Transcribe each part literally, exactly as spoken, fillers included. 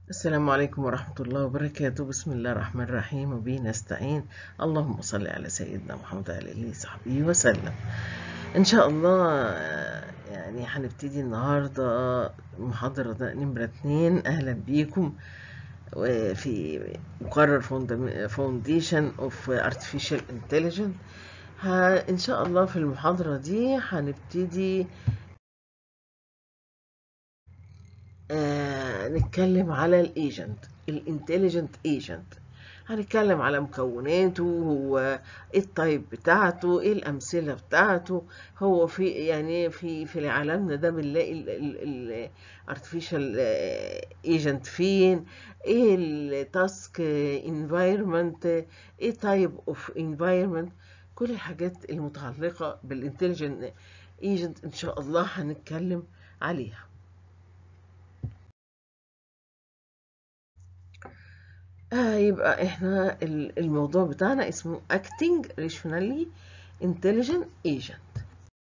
السلام عليكم ورحمة الله وبركاته. بسم الله الرحمن الرحيم وبه نستعين. اللهم صل على سيدنا محمد وعلى آله وصحبه وسلم. إن شاء الله يعني هنبتدي النهاردة محاضرة نمرة اتنين. أهلا بيكم في مقرر Foundation of Artificial Intelligence. إن شاء الله في المحاضرة دي هنبتدي آه نتكلم على الايجنت، الانتليجنت ايجنت. هنتكلم على مكوناته، هو ايه التايب بتاعته، ايه الامثله بتاعته، هو في يعني في في عالمنا ده بنلاقي الارتفيشال ايجنت فين، ايه التاسك انفايرمنت، ايه تايب اوف انفايرمنت. كل الحاجات المتعلقه بالانتليجنت ايجنت ان شاء الله هنتكلم عليها. آه يبقى احنا الموضوع بتاعنا اسمه Acting Rationally Intelligent Agent.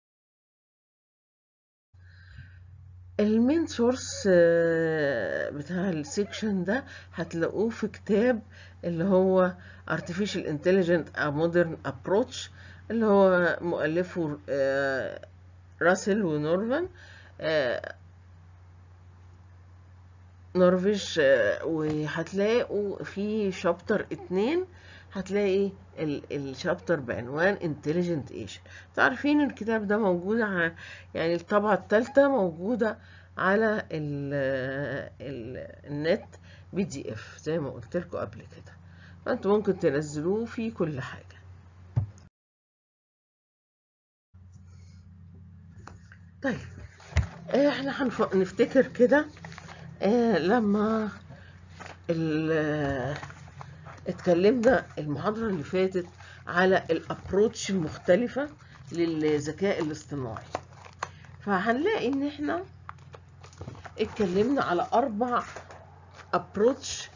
المين سورس بتاع السيكشن ده هتلاقوه في كتاب اللي هو Artificial Intelligence A Modern Approach، اللي هو مؤلفه آه راسل ونورمان آه نورفيج. وهتلاقوا في شابتر اتنين هتلاقي الشابتر بعنوان Intelligent Agent. تعرفين الكتاب ده موجود على يعني الطبعة الثالثة موجودة على ال ال النت بي دي اف زي ما قلت لكم قبل كده، فانتوا ممكن تنزلوه في كل حاجة. طيب احنا هنفتكر كده اه لما اتكلمنا المحاضرة اللي فاتت على الابروتش المختلفة للذكاء الاصطناعي، فهنلاقي ان احنا اتكلمنا على اربع ابروتش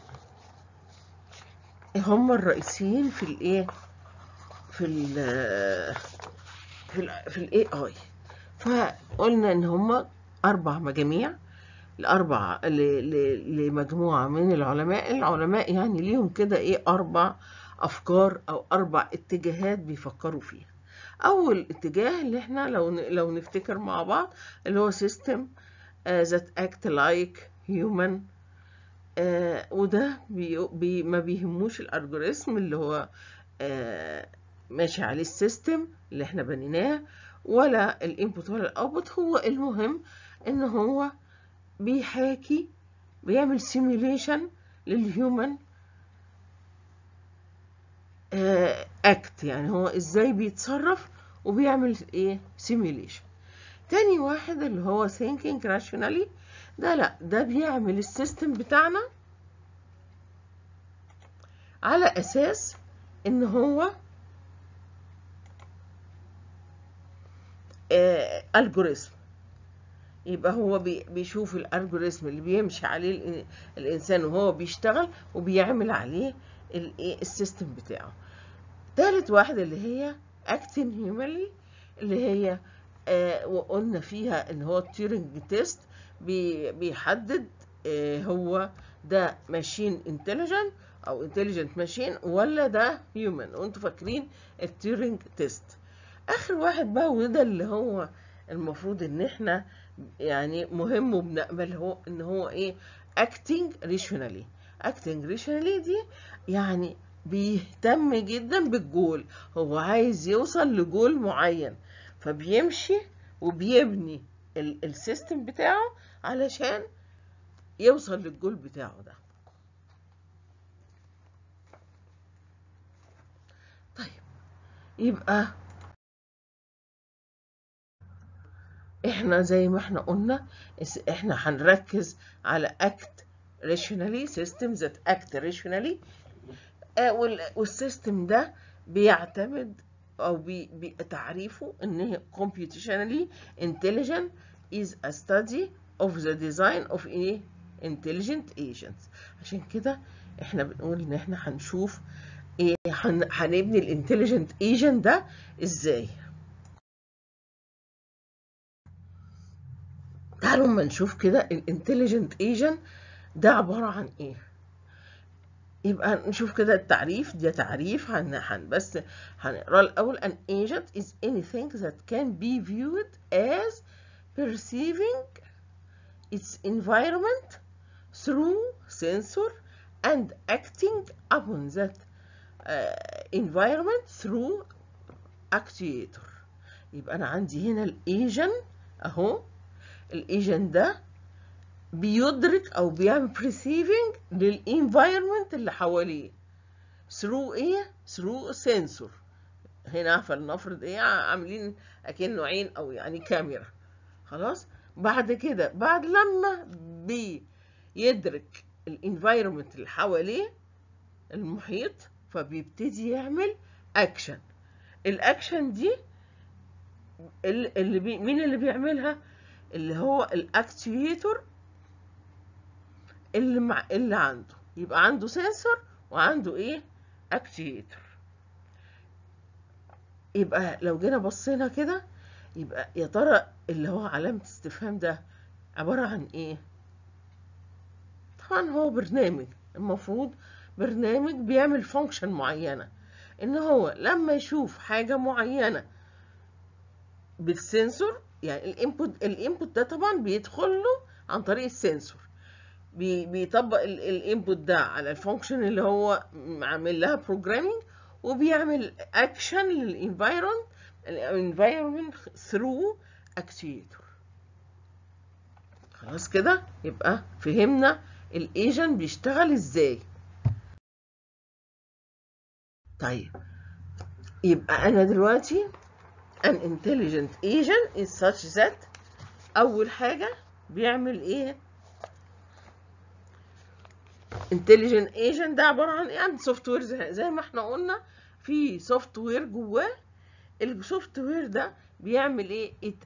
هم الرئيسيين في الايه في ال في ال في الاي اي. فقلنا ان هم اربع مجاميع الاربع لمجموعة من العلماء العلماء يعني ليهم كده ايه اربع افكار او اربع اتجاهات بيفكروا فيها. اول اتجاه اللي احنا لو لو نفتكر مع بعض اللي هو سيستم that act like human. آه وده بي بي ما بيهموش الالجوريثم اللي هو آه ماشي عليه السيستم اللي احنا بنيناه، ولا الانبوت ولا الاوتبوت. هو المهم ان هو بيحاكي بيعمل سيميوليشن للهيومن اكت، يعني هو ازاي بيتصرف وبيعمل ايه سيميوليشن. تاني واحد اللي هو thinking rationally، ده لا ده بيعمل السيستم بتاعنا على اساس ان هو الجوريثم. يبقى هو بيشوف الالجوريثم اللي بيمشي عليه الانسان وهو بيشتغل وبيعمل عليه السيستم بتاعه. تالت واحد اللي هي acting humanly، اللي هي آه وقلنا فيها ان هو التيورينج تيست بيحدد آه هو ده ماشين انتليجنت او انتليجنت ماشين ولا ده هيومن، وانتوا فاكرين التيورينج تيست. اخر واحد بقى وده اللي هو المفروض ان احنا يعني مهم وبنقبل هو ان هو ايه acting rationally. acting rationally دي يعني بيهتم جدا بالجول، هو عايز يوصل لجول معين فبيمشي وبيبني السيستم بتاعه علشان يوصل للجول بتاعه ده. طيب يبقى احنا زي ما احنا قلنا احنا هنركز على act rationally system that act rationally. والسيستم ده بيعتمد او بتعريفه ان هي computationally intelligent is a study of the design of a intelligent agents. عشان كده احنا بنقول ان احنا هنشوف ايه هنبني الانتليجنت ايجنت ده ازاي. تعالوا ما نشوف كده الانتليجنت ايجنت ده عبارة عن ايه؟ يبقى نشوف كده التعريف. ده تعريف هن هن بس هنقرا الأول. An agent is anything that can be viewed as perceiving its environment through sensor and acting upon that uh, environment through actuator. يبقى أنا عندي هنا الإيجن أهو. الإيجن ده بيدرك أو بيعمل perceiving للإنفايرمنت اللي حواليه through إيه؟ through sensor. هنا فلنفرض إيه عاملين أكنه عين أو يعني كاميرا. خلاص. بعد كده بعد لما بيدرك الانفايرمنت اللي حواليه المحيط فبيبتدي يعمل اكشن. الاكشن دي اللي بي مين اللي بيعملها؟ اللي هو الاكتويتور اللي مع اللي عنده. يبقى عنده سنسور وعنده ايه؟ اكتويتور. يبقى لو جينا بصينا كده يبقى يا ترى اللي هو علامة استفهام ده عبارة عن ايه؟ طبعا هو برنامج. المفروض برنامج بيعمل فانكشن معينة، ان هو لما يشوف حاجة معينة بالسنسور، يعني الانبوت الانبوت ده طبعا بيدخل له عن طريق السنسور، بي بيطبق الانبوت ده على الفانكشن اللي هو عامل لها بروجرامينج، وبيعمل اكشن للانفايرمنت الانفايرمنت ثرو اكتويتور. خلاص كده يبقى فهمنا الايجنت بيشتغل ازاي. طيب يبقى انا دلوقتي an intelligent agent is such that اول حاجه بيعمل ايه؟ intelligent agent ده عباره عن ايه؟ عن سوفت وير زي, زي ما احنا قلنا في سوفت وير جواه. السوفت وير ده بيعمل ايه؟ it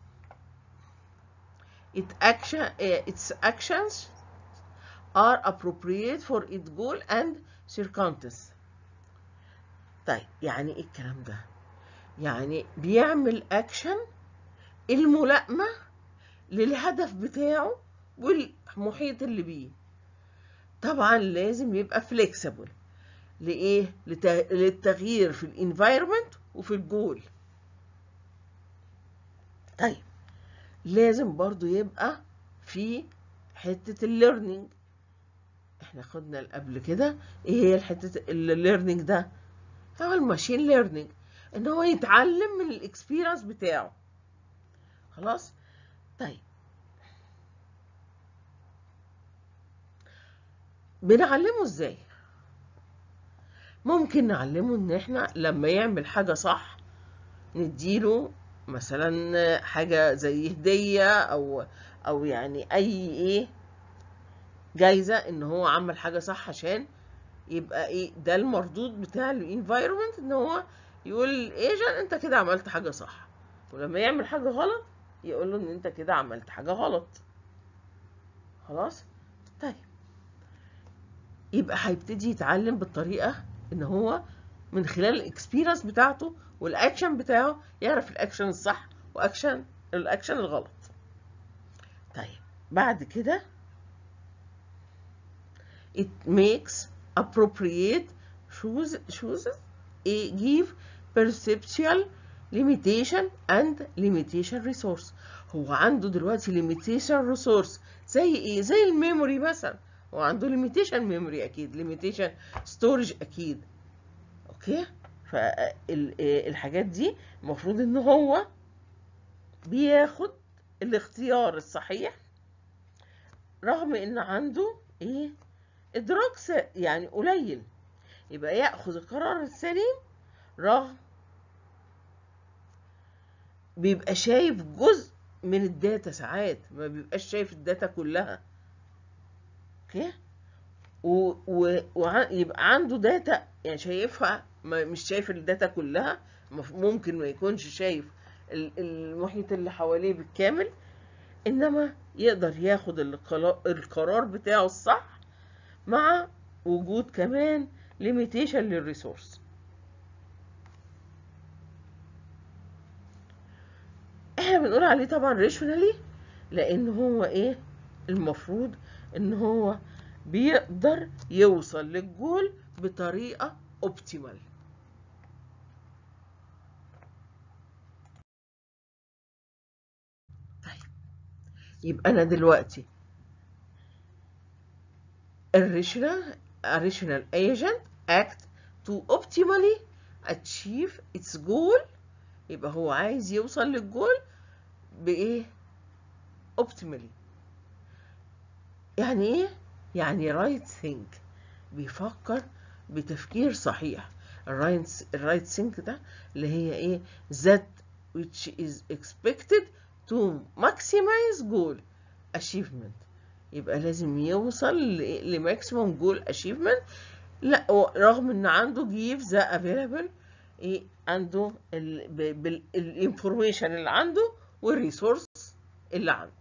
it action its actions are appropriate for its goal and circumstances. طيب يعني ايه الكلام ده؟ يعني بيعمل اكشن الملائمه للهدف بتاعه والمحيط اللي بيه. طبعا لازم يبقى فليكسبل لايه؟ للتغيير في الانفايرمنت وفي الجول. طيب لازم برضو يبقى في حته الليرنينج. احنا خدنا قبل كده ايه هي الحته الليرنينج ده؟ هو الماشين ليرنينج، ان هو يتعلم من الاكسبيرينس بتاعه. خلاص. طيب بنعلمه ازاي؟ ممكن نعلمه ان احنا لما يعمل حاجة صح نديله مثلا حاجة زي هدية او او يعني اي ايه جايزة ان هو عمل حاجة صح، عشان يبقى ايه ده المردود بتاع الانفايرمنت، ان هو يقول الايجنت انت كده عملت حاجة صح، ولما يعمل حاجة غلط يقول له ان انت كده عملت حاجة غلط. خلاص. طيب يبقى هيبتدي يتعلم بالطريقة ان هو من خلال الاكسبيرينس بتاعته والاكشن بتاعه يعرف الاكشن الصح واكشن الاكشن الغلط. طيب بعد كده it makes appropriate choices a give perceptual limitation and limitation resource. هو عنده دلوقتي limitation resource زي ايه؟ زي الميموري مثلا. هو عنده limitation memory اكيد، limitation storage اكيد. اوكي. فالحاجات دي المفروض ان هو بياخد الاختيار الصحيح رغم ان عنده ايه؟ ادراك يعني قليل. يبقى ياخذ القرار السليم رغم بيبقى شايف جزء من الداتا، ساعات ما بيبقاش شايف الداتا كلها. اوكي. ويبقى عنده داتا يعني شايفها، مش شايف الداتا كلها، ممكن ما يكونش شايف المحيط اللي حواليه بالكامل، انما يقدر ياخد القرار بتاعه الصح مع وجود كمان limitation للريسورس. احنا بنقول عليه طبعا rationally لان هو ايه؟ المفروض ان هو بيقدر يوصل للجول بطريقة اوبتيمال. طيب يبقى انا دلوقتي الريشنال rational agent act to optimally achieve its goal. يبقى هو عايز يوصل للجول بايه؟ optimally. يعني ايه؟ يعني right think، بيفكر بتفكير صحيح. الرايت الرايت think ده اللي هي ايه؟ that which is expected to maximize goal achievement. يبقى لازم يوصل لماكسيموم جول اشيفمنت، لا رغم ان عنده جيف ذا افيلابل ايه، عنده الانفورميشن اللي عنده والريسورس اللي عنده.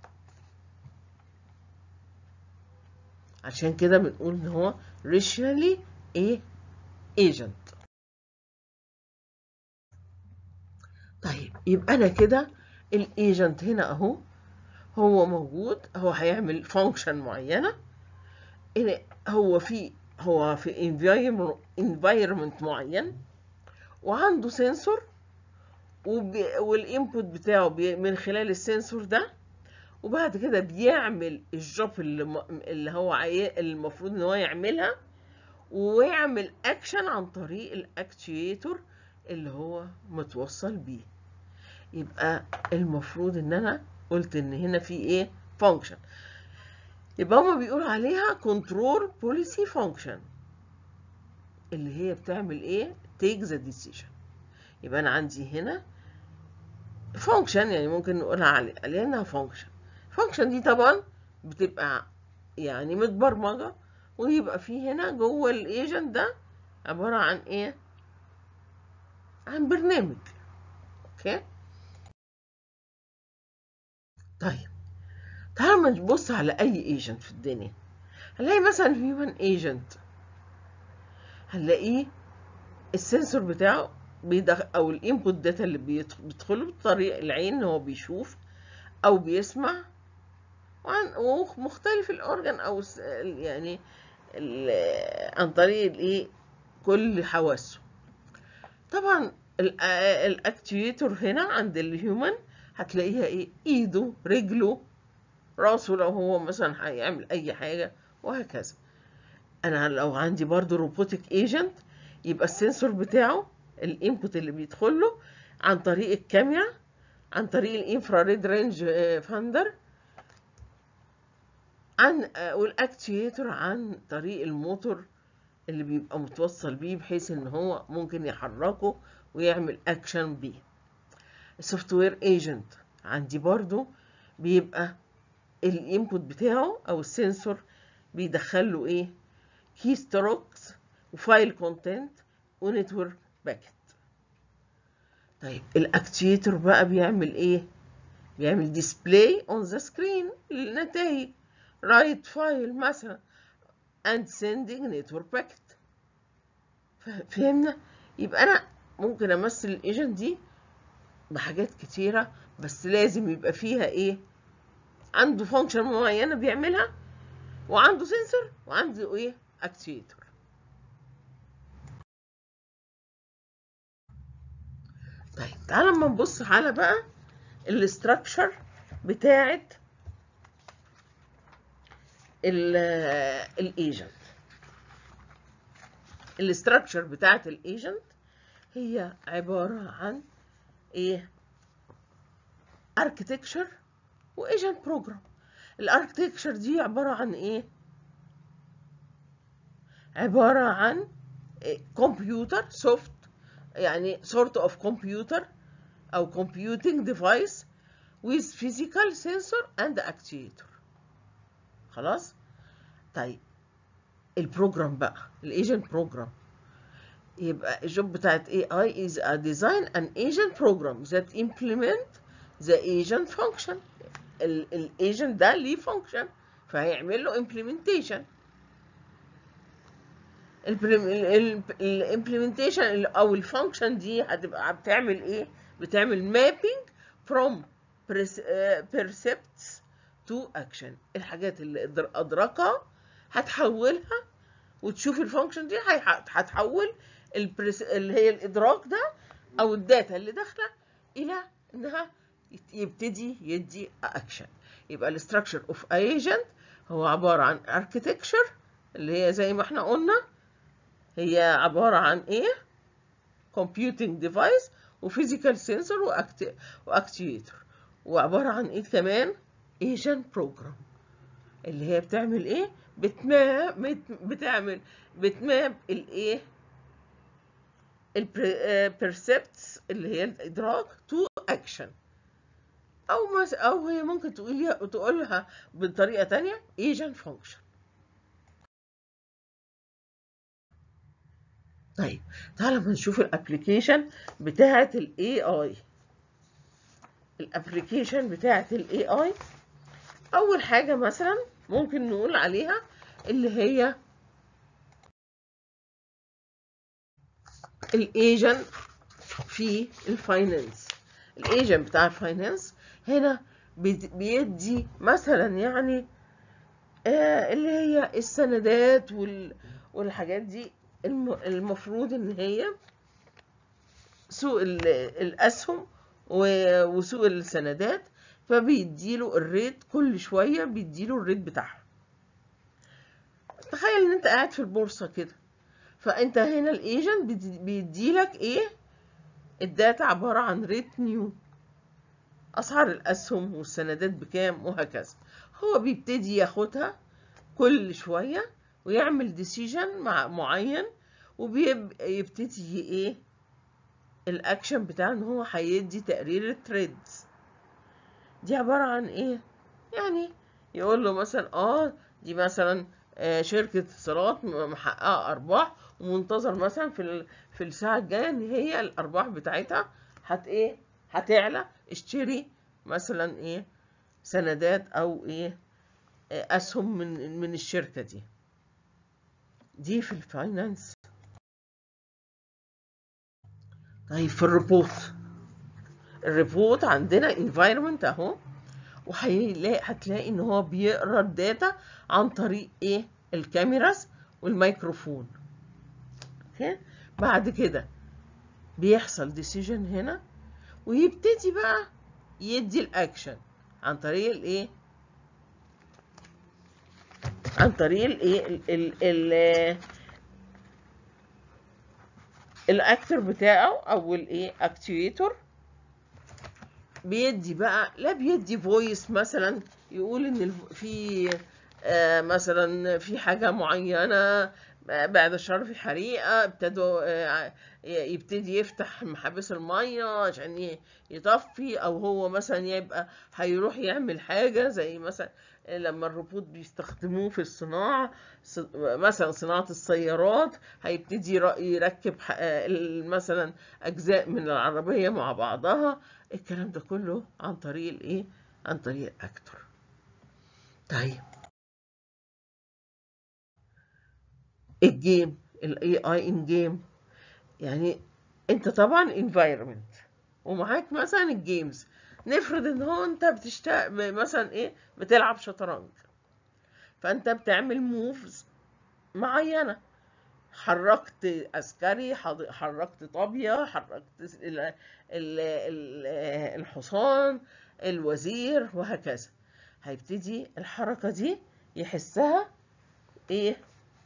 عشان كده بنقول ان هو rationally ايه agent. طيب يبقى انا كده الايجنت هنا اهو هو موجود، هو هيعمل فانكشن معينه، هو في هو في environment معين وعنده سنسور، والانبوت بتاعه من خلال السنسور ده، وبعد كده بيعمل الجوب اللي, اللي هو المفروض ان هو يعملها، ويعمل اكشن عن طريق الاكتويتور اللي هو متوصل بيه. يبقى المفروض ان انا قلت ان هنا في ايه؟ فانكشن. يبقى هما بيقولوا عليها كنترول بوليسي فانكشن، اللي هي بتعمل ايه؟ take the decision. يبقى انا عندي هنا فانكشن، يعني ممكن نقولها عليها انها فانكشن. الفانكشن دي طبعا بتبقى يعني متبرمجه، ويبقى في هنا جوه الايجنت ده عباره عن ايه؟ عن برنامج. اوكي. طيب تعالوا نبص على اي ايجنت في الدنيا. هنلاقي مثلا هيومن ايجنت، هنلاقيه السنسور بتاعه بيدخل او الانبوت داتا اللي بيدخله بطريقه العين هو بيشوف او بيسمع، ومختلف الاورجن او يعني عن طريق الايه؟ كل حواسه. طبعا الاكتويتور هنا عند الهيومن هتلاقيها ايه؟ ايده، رجله، راسه لو هو مثلا هيعمل اي حاجه، وهكذا. انا لو عندي برضو روبوتك ايجنت، يبقى السنسور بتاعه الانبوت اللي بيدخل له عن طريق الكاميرا، عن طريق الانفراريد رينج فاندر، عن والاكتويتور عن طريق الموتور اللي بيبقى متوصل بيه، بحيث ان هو ممكن يحركه ويعمل اكشن بيه. السوفت وير ايجنت عندي برضو بيبقى الانبوت بتاعه او السنسور بيدخل له ايه؟ كي ستروكس وفايل كونتنت ونتورك باكيت. طيب الاكتويتور بقى بيعمل ايه؟ بيعمل ديسبلاي اون ذا سكرين للنتائج، رايت فايل مثلا and sending network packet. فهمنا؟ يبقى انا ممكن امثل الايجنت دي بحاجات كتيره، بس لازم يبقى فيها ايه؟ عنده فانكشن معينه بيعملها، وعنده سنسور، وعنده ايه؟ اكتويتور. طيب تعالى اما نبص على بقى الاستراكشر بتاعه الايجنت. الاستراكشر بتاعه الايجنت هي عباره عن ايه؟ اركتكتشر وايجنت بروجرام. الاركتكتشر دي عباره عن ايه؟ عباره عن كمبيوتر سوفت، يعني sort of كمبيوتر او computing device with physical sensor and actuator. خلاص. طيب البروجرام بقى، الايجنت بروجرام، يبقى الجوب بتاعت اي اي is a design an agent program that implement the agent function. الايجنت ده ليه فانكشن، فهيعمل له implementation. الامبلمنتيشن او الفانكشن دي هتبقى بتعمل ايه؟ بتعمل mapping from percepts تو اكشن. الحاجات اللي ادركها هتحولها وتشوف الفانكشن دي هتحول اللي هي الادراك ده او الداتا اللي داخله الى انها يبتدي يدي اكشن. يبقى الاستراكشر اوف ايجنت هو عباره عن اركيتكتشر اللي هي زي ما احنا قلنا هي عباره عن ايه؟ computing device وفيزيكال سنسور واكتيويتر، وعباره عن ايه كمان؟ agent program اللي هي بتعمل ايه؟ بتماب بتعمل بتماب الايه؟ البرسبتس اللي هي الادراك تو اكشن، او مس او هي ممكن تقولها تقولها بطريقه تانية agent function. طيب تعالى نشوف الابلكيشن بتاعه الاي اي. الابلكيشن بتاعه الاي اي اول حاجه مثلا ممكن نقول عليها اللي هي الايجنت في الفاينانس. الايجنت بتاع الفاينانس هنا بيدي مثلا يعني آه اللي هي السندات والحاجات دي المفروض ان هي سوق الاسهم وسوق السندات، فبيديله الريت كل شويه بيديله الريت بتاعها. تخيل ان انت قاعد في البورصه كده، فانت هنا الايجنت بيديلك ايه؟ الداتا عباره عن ريت نيو، اسعار الاسهم والسندات بكام وهكذا. هو بيبتدي ياخدها كل شويه ويعمل ديسيجن مع معين، وبيبتدي ايه الاكشن بتاعه ان هو هيدي تقرير التريدز. دي عباره عن ايه؟ يعني يقول له مثلا اه دي مثلا آه شركه اتصالات محققه ارباح ومنتظر مثلا في في الساعه الجايه ان هي الارباح بتاعتها هت ايه؟ هتعلى، اشتري مثلا ايه؟ سندات او ايه؟ آه اسهم من من الشركه دي. دي في الفاينانس. طيب في الريبورت، الريبورت عندنا environment اهو، وهيلاقي هتلاقي ان هو بيقرا الداتا عن طريق ايه؟ الكاميراز والميكروفون. اوكي، بعد كده بيحصل ديسيجن هنا، ويبتدي بقى يدي الاكشن عن طريق الايه؟ عن طريق الايه؟ ال ال الاكتر بتاعه او الايه؟ اكتويتور. بيدي بقى لا بيدي فويس مثلا يقول ان في آه مثلا في حاجه معينه بعد الشر في حريقه ابتدوا آه يبتدي يفتح محابس الميه عشان يطفي، او هو مثلا يبقى هيروح يعمل حاجه زي مثلا لما الروبوت بيستخدموه في الصناعه، مثلا صناعه السيارات، هيبتدي يركب مثلا اجزاء من العربيه مع بعضها. الكلام ده كله عن طريق الايه؟ عن طريق الاكتور. طيب الجيم، الاي اي ان جيم، يعني انت طبعا environment ومعاك مثلا الجيمز. نفرض ان هو انت بتشتغل مثلا ايه؟ بتلعب شطرنج، فانت بتعمل موفز معينه، حركت عسكري، حركت طابيه، حركت الحصان، الوزير وهكذا. هيبتدي الحركه دي يحسها ايه؟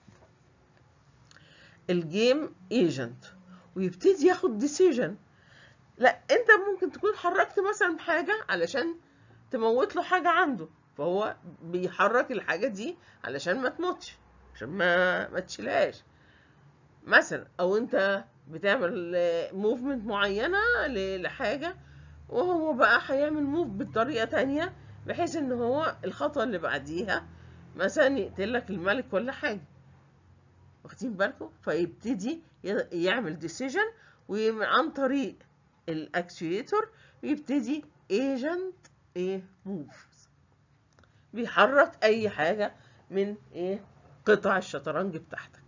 الجيم ايجنت، ويبتدي ياخد ديسيجن. لا انت ممكن تكون حركت مثلا حاجه علشان تموت له حاجه عنده، فهو بيحرك الحاجه دي علشان ما تموتش، عشان ما ما تشيلهاش مثلا. او انت بتعمل موفمنت معينه لحاجه، وهو بقى هيعمل موف بطريقه تانية بحيث ان هو الخطوه اللي بعديها مثلا يقتلك الملك ولا حاجه. واخدين بالكم؟ فيبتدي يعمل ديسيجن، وعن طريق الاكتويتور يبتدي ايجنت ايه؟ موفز، بيحرك اي حاجه من ايه؟ قطع الشطرنج بتاعتك.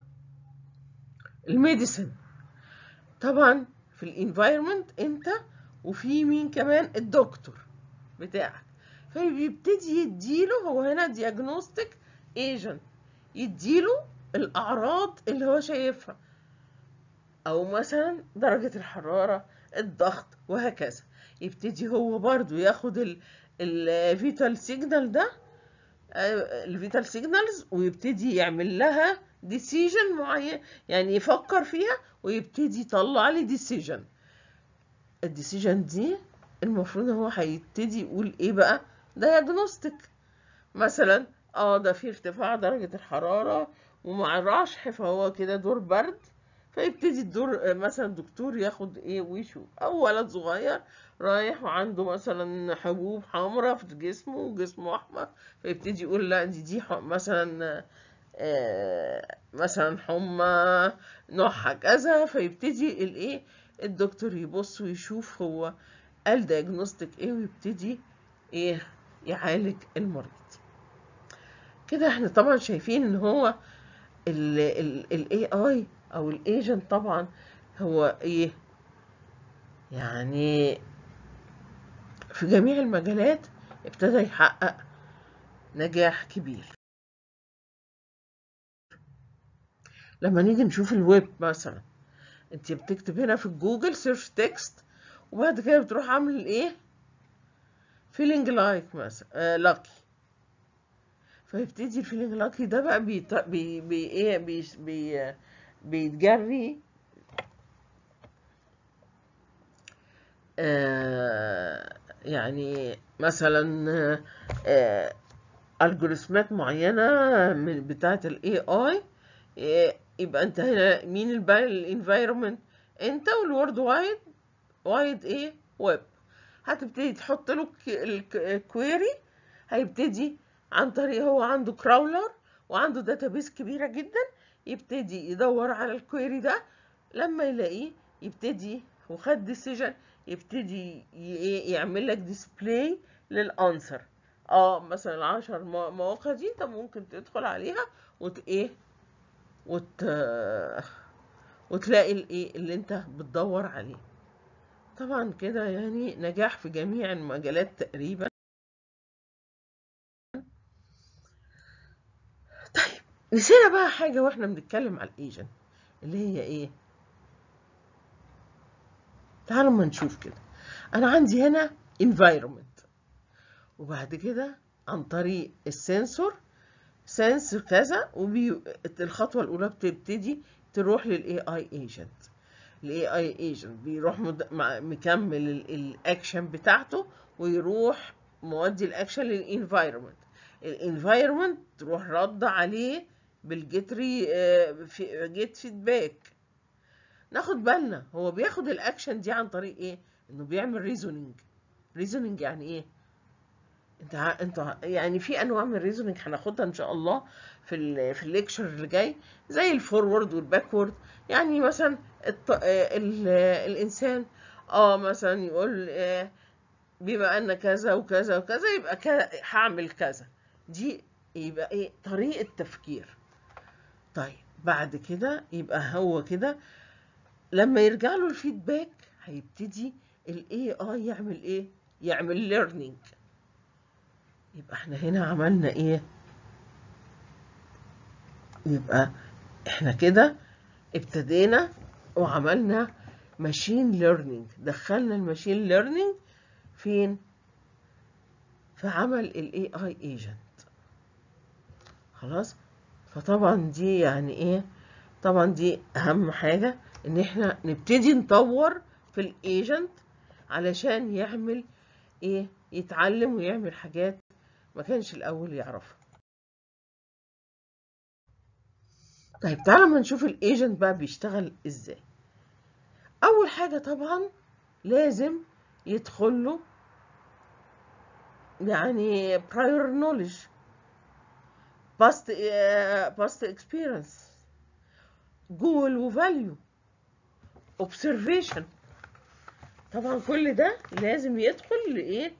الميديسن طبعا في الانفايرمنت انت وفي مين كمان؟ الدكتور بتاعك. فبيبتدي يديله، هو هنا دياجنوستيك ايجنت، يديله الاعراض اللي هو شايفها، او مثلا درجة الحرارة، الضغط، وهكذا. يبتدي هو برضو ياخد الفيتال سيجنال ده، الفيتال سيجنالز، ويبتدي يعمل لها ديسيجن معين، يعني يفكر فيها ويبتدي يطلع لي ديسيجن. الديسيجن دي المفروض هو هيبتدي يقول ايه بقى؟ دايجنوستيك. مثلا اه ده في ارتفاع درجة الحرارة ومع رشح، فهو كده دور برد. فيبتدي الدور مثلا الدكتور ياخد ايه ويشوف، او ولد صغير رايح وعنده مثلا حبوب حمراء في جسمه وجسمه احمر، فيبتدي يقول لا دي دي مثلا آه مثلا حمى نوعها كذا. فيبتدي الايه الدكتور يبص ويشوف هو قال دايجنوستيك ايه، ويبتدي ايه يعالج المريض. كده احنا طبعا شايفين ان هو ال إيه آي او الايجنت طبعا هو ايه، يعني في جميع المجالات ابتدى يحقق نجاح كبير. لما نيجي نشوف الويب مثلا، انت بتكتب هنا في الجوجل سيرش تكست، وبعد كده بتروح عامل ايه؟ فيلينج لايك مثلا لاكي. فيبتدي الفيلينج لاكي ده بقى بي بي بي ايه بي بي بيتجري آه يعني مثلا آه الجوريزمات معينه من بتاعه الاي اي. يبقى انت هنا مين الانفايرمنت؟ انت والورد وايد وايد ايه ويب. هتبتدي تحط له الكويري، هيبتدي عن طريق هو عنده كراولر وعنده داتابيس كبيره جدا، يبتدي يدور على الكويري ده. لما يلاقيه يبتدي وخد ديسيجن، يبتدي يعمل لك ديسبلاي للانسر. اه مثلا العشر مواقع دي انت ممكن تدخل عليها وت ايه وت وتلاقي الايه اللي انت بتدور عليه. طبعا كده يعني نجاح في جميع المجالات تقريبا. طيب نسينا بقى حاجة واحنا بنتكلم على الايجنت، اللي هي ايه؟ تعالوا ما نشوف كده. انا عندي هنا environment، وبعد كده عن طريق السنسور سنس كذا، والخطوة الأولى بتبتدي تروح للاي اي ايجنت. الاي اي ايجنت بيروح مكمل الاكشن بتاعته، ويروح مودي الاكشن للانفايرمنت. الانفايرمنت تروح رد عليه بالجيتري جيت فيدباك. ناخد بالنا هو بياخد الاكشن دي عن طريق ايه؟ انه بيعمل ريزونينج. ريزونينج يعني ايه؟ انت انت يعني في انواع من الريزونينج هناخدها ان شاء الله في ال في الليكشر اللي جاي، زي الفورورد والباكورد. يعني مثلا الط... ال... الانسان اه مثلا يقول آه بما ان كذا وكذا وكذا يبقى كذا هعمل كذا. دي يبقى ايه؟ طريقة تفكير. طيب بعد كده يبقى هو كده لما يرجع له الفيدباك هيبتدي الاي اي يعمل ايه؟ يعمل ليرنينج. يبقى احنا هنا عملنا ايه؟ يبقى احنا كده ابتدينا وعملنا ماشين ليرنينج، دخلنا الماشين ليرنينج فين؟ في عمل الاي اي ايجنت. خلاص. فطبعا دي يعني ايه؟ طبعا دي اهم حاجة، ان احنا نبتدي نطور في الايجنت علشان يعمل ايه؟ يتعلم ويعمل حاجات ما كانش الاول يعرفها. طيب تعالى ما نشوف الايجنت بقى بيشتغل ازاي. اول حاجة طبعا لازم يدخل له يعني prior knowledge، past uh, past experience، goal و value، observation. طبعا كل ده لازم يدخل لايه؟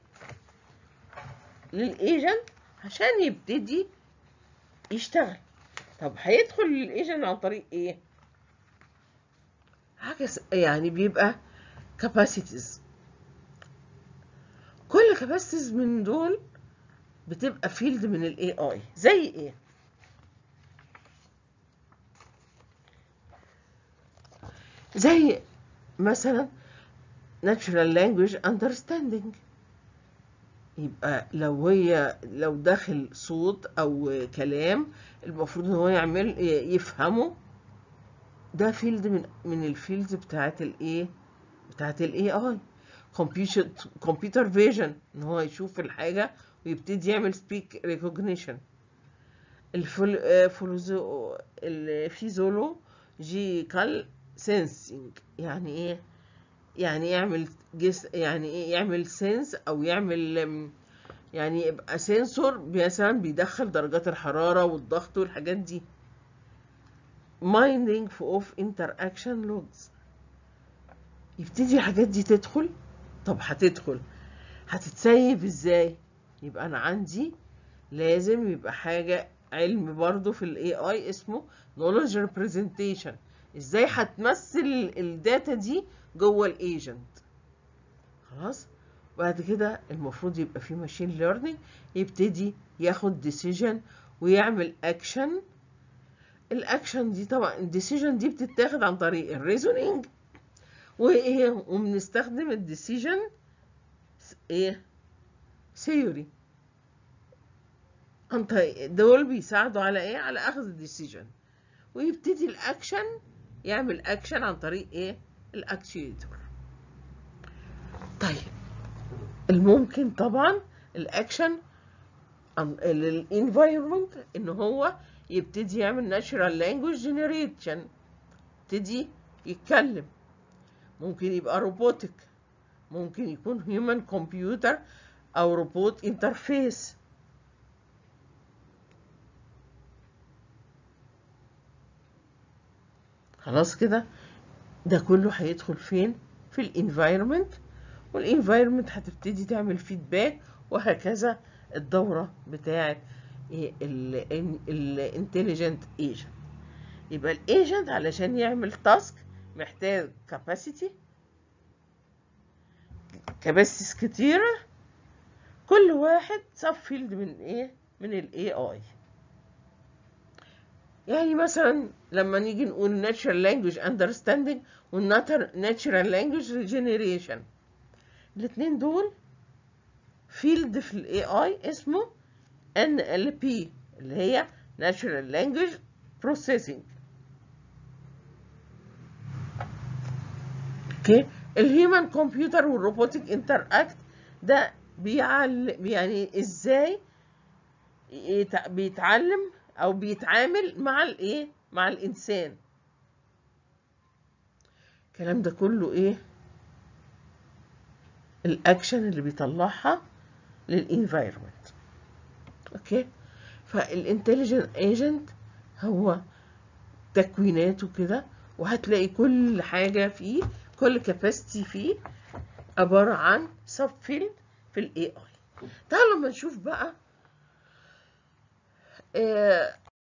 للايجنت عشان يبتدي يشتغل. طب هيدخل للايجنت عن طريق ايه؟ حاجه يعني بيبقى capacities. كل كاباسيتيز من دول بتبقى فيلد من الاي اي. زي ايه؟ زي مثلا natural language understanding. يبقى لو هي لو داخل صوت او كلام المفروض ان هو يعمل يفهمه، ده فيلد من من الفيلدز بتاعت الايه بتاعت الاي اي. كمبيوتر كمبيوتر فيجن، ان هو يشوف الحاجه ويبتدي يعمل سبيك ريكوجنيشن. الفولوزو الفيزيولوجيكال سينسينج، يعني ايه؟ يعني يعمل جس يعني ايه يعمل سنس او يعمل يعني يبقى سنسور مثلا بيدخل درجات الحراره والضغط والحاجات دي. minding of interaction logs، يبتدي الحاجات دي تدخل. طب هتدخل هتتسيب ازاي؟ يبقى انا عندي لازم يبقى حاجه علم برضو في الاي اي اسمه knowledge representation. ازاي هتمثل الداتا دي جوه الايجنت؟ خلاص. بعد كده المفروض يبقى في ماشين ليرنينج يبتدي ياخد ديسيجن ويعمل اكشن. الاكشن دي طبعا الديسيجن دي بتتاخد عن طريق الريزونينج وايه، وبنستخدم الديسيجن ايه ثيوري. انت دول بيساعدوا على ايه؟ على اخذ الديسيجن. ويبتدي الاكشن يعمل اكشن عن طريق ايه؟ الاكتويتر. طيب الممكن طبعا الاكشن للانفايرمنت ان هو يبتدي يعمل ناتشورال لانجويج جنريشن، يبتدي يتكلم. ممكن يبقى روبوتك، ممكن يكون هيومن كمبيوتر او روبوت انترفيس. خلاص كده، ده كله هيدخل فين؟ في الانفايرمنت. والانفايرمنت هتبتدي تعمل فيدباك، وهكذا الدوره بتاعه الانتليجنت ايجنت. يبقى الايجنت علشان يعمل تاسك محتاج كاباسيتي كاباسيتيز كتيره، كل واحد سب فيلد من ايه؟ من الاي اي. يعني مثلا لما نيجي نقول natural language understanding و natural language regeneration، الاثنين دول فيلد في الاي اي اسمه ان ال بي اللي هي natural language processing. اوكي. الهيومن كمبيوتر والروبوتك انتراكت ده بيعلم يعني ازاي بيتعلم او بيتعامل مع الايه؟ مع الانسان. الكلام ده كله ايه؟ الاكشن اللي بيطلعها للانفايرمنت. اوكي. فالانتليجنت ايجنت هو تكويناته كده، وهتلاقي كل حاجه فيه، كل كاباسيتي فيه عباره عن سب فيلد في الاي اي. تعالوا لما نشوف بقى آه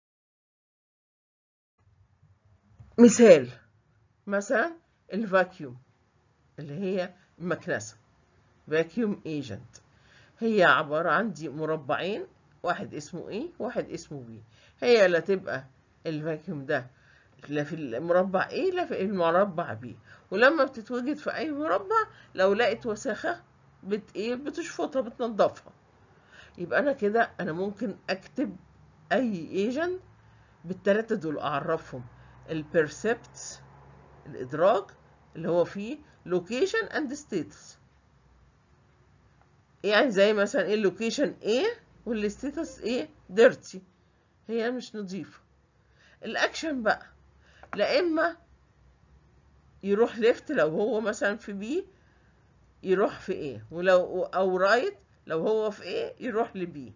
مثال. مثلا الفاكيوم اللي هي المكنسه، فاكيوم ايجنت، هي عباره عن دي مربعين، واحد اسمه ايه واحد اسمه بي. هي لا تبقى الفاكيوم ده لا في المربع ايه لا في المربع بي، ولما بتتوجد في اي مربع لو لقيت وساخه بت ايه بتشفطها بتنضفها. يبقى انا كده انا ممكن اكتب اي ايجنت بالثلاثه دول اعرفهم: البيرسبت الادراك اللي هو فيه لوكيشن اند ستاتس. يعني زي مثلا ايه اللوكيشن ايه والستاتس ايه ديرتي، هي مش نظيفه. الاكشن بقى لا اما يروح ليفت لو هو مثلا في بي يروح في ايه، ولو او رايت لو هو في ايه يروح لبي.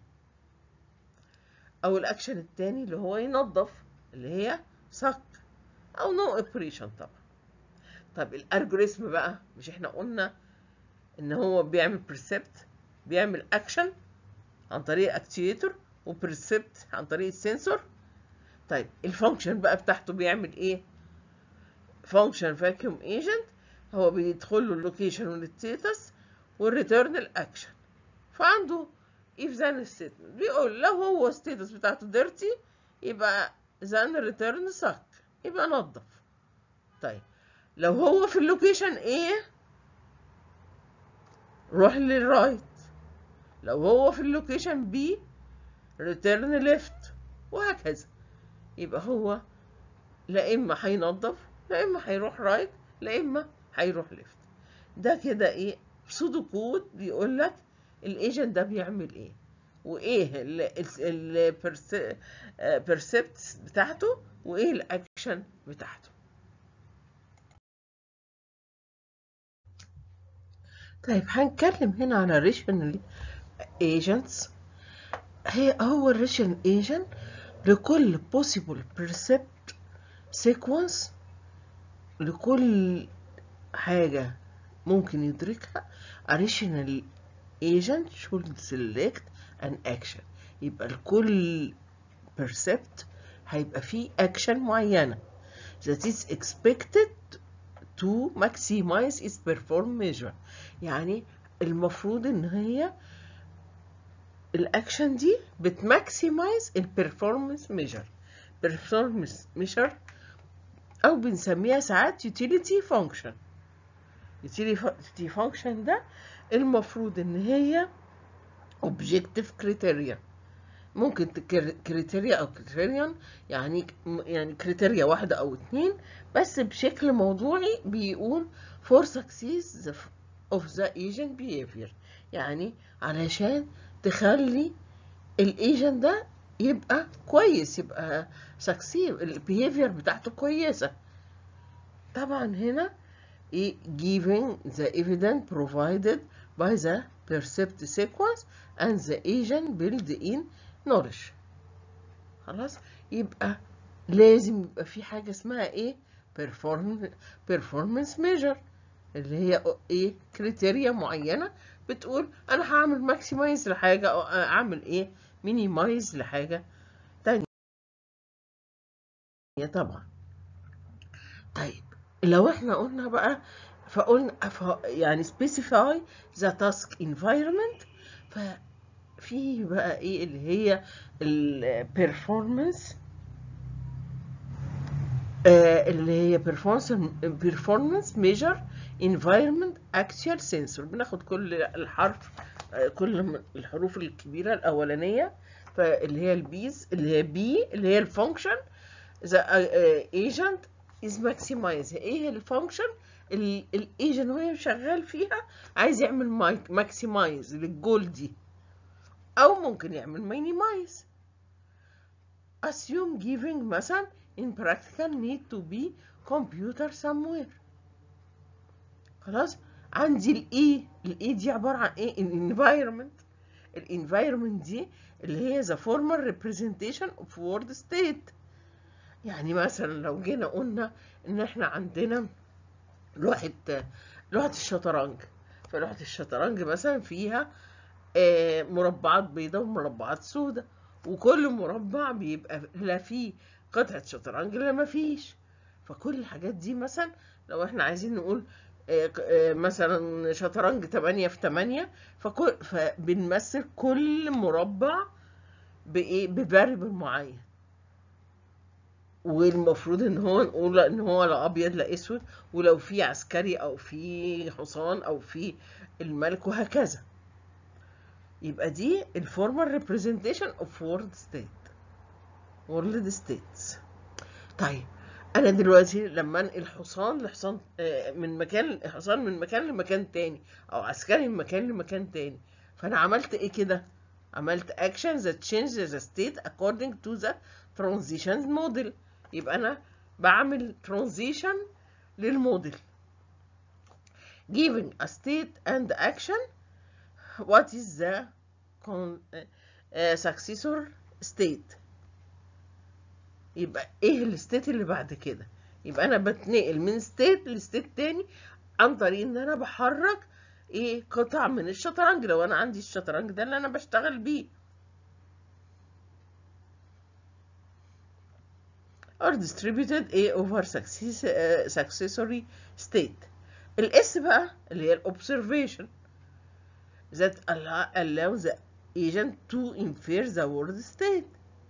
او الاكشن التاني اللي هو ينظف اللي هي صك او نو اوبريشن طبعا. طب الالجوريثم بقى، مش احنا قلنا ان هو بيعمل بريسبت بيعمل اكشن عن طريق اكتيويتور وبريسبت عن طريق السنسور. طيب الفانكشن بقى بتاعته بيعمل ايه؟ فانكشن فاكيوم ايجنت هو بيدخل له اللوكيشن والستاتس والريتيرن الاكشن. فعنده if then statement بيقول لو هو status بتاعته dirty يبقى then return suck، يبقى نظف. طيب لو هو في اللوكيشن A روح للرايت، لو هو في اللوكيشن B return left، وهكذا. يبقى هو لا اما هينظف، لا اما هيروح رايت، لا اما هيروح ليفت. ده كده ايه سودو كود بيقول لك الايجنت ده بيعمل ايه وايه البرسبتس بتاعته وايه الاكشن بتاعته. طيب هنتكلم هنا على ريشنال ايجنتس. هي هو الريشنال ايجنت لكل possible percept sequence، لكل حاجة ممكن يدركها a rational agent should select an action. يبقى لكل percept هيبقى فيه action معينة that is expected to maximize its perform measure. يعني المفروض ان هي الاكشن دي بتماكسمايز البرفورمانس ميجر. performance measure او بنسميها ساعات utility function. utility function ده المفروض ان هي objective criteria، ممكن كريتيريا او كريتيريان، يعني يعني كريتيريا واحدة او اتنين، بس بشكل موضوعي بيقول for success of the agent behavior، يعني علشان تخلي الايجنت ده يبقى كويس، يبقى success البيهيفير بتاعته كويسة. طبعا هنا giving the evidence provided by the percept sequence and the agent built in knowledge. خلاص، يبقى لازم يبقى في حاجة اسمها ايه perform performance measure، اللي هي ايه كريتيريا معينة بتقول انا هعمل ماكسمايز لحاجة او اعمل ايه مينيمايز لحاجة تانية طبعا. طيب لو احنا قلنا بقى فقلنا يعني specify the task environment، ففي بقى ايه اللي هي ال performance آه اللي هي performance performance measure environment actual sensor. بناخد كل الحرف آه كل الحروف الكبيرة الأولانية، فاللي هي البيز اللي هي بي اللي هي الفانكشن the uh, agent is maximize. ايه الفانكشن الايجنت وهو شغال فيها عايز يعمل ماكسمايز للجول دي، او ممكن يعمل مينيمايز. assume giving مثلا in practical need to be computer somewhere. خلاص، عندي الاي الاي دي عباره عن ايه الانفايرمنت. الانفايرمنت دي اللي هي the formal representation of world state. يعني مثلا لو جينا قلنا ان احنا عندنا لوحة لوحة الشطرنج، فلوحة الشطرنج مثلا فيها مربعات بيضاء ومربعات سوداء، وكل مربع بيبقى لا فيه قطعة شطرنج لا ما فيش. فكل الحاجات دي مثلا لو احنا عايزين نقول مثلا شطرنج تمانية في تمانية، فكل فبنمثل كل مربع بايه بفاريبل معين، والمفروض ان هو نقول ان هو لا ابيض لا اسود، ولو في عسكري او في حصان او في الملك وهكذا. يبقى دي الفورمال ريبريزنتيشن اوف وورلد ستيت وورلد ستيتس. طيب انا دلوقتي لما انقل حصان لحصان من مكان حصان من مكان لمكان تاني، او عسكري من مكان لمكان تاني، فانا عملت ايه كده؟ عملت actions that change the state according to the transition model. يبقى انا بعمل transition للموديل. giving a state and action what is the uh, successor state. يبقى ايه الستيت اللي بعد كده؟ يبقى انا بتنقل من ستيت لستيت تاني عن طريق ان انا بحرك ايه قطع من الشطرنج، لو انا عندي الشطرنج ده اللي انا بشتغل بيه. are distributed A over success, uh, successory state. الاس بقى اللي هي الاوبزرفيشن. that allow, allow the agent to infer the word state.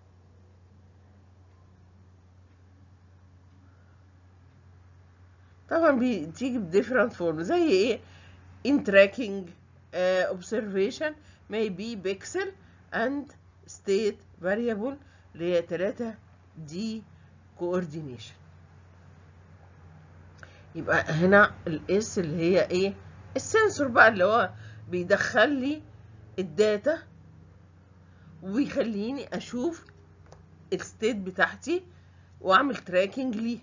طبعا بتيجي ب different form زي ايه؟ in tracking uh, observation may be pixel and state variable اللي هي تلاتة دي coordination. يبقى هنا الاس اللي هي ايه؟ السنسور بقى اللي هو بيدخل لي الداتا وبيخليني اشوف الستيت بتاعتي واعمل تراكنج ليها.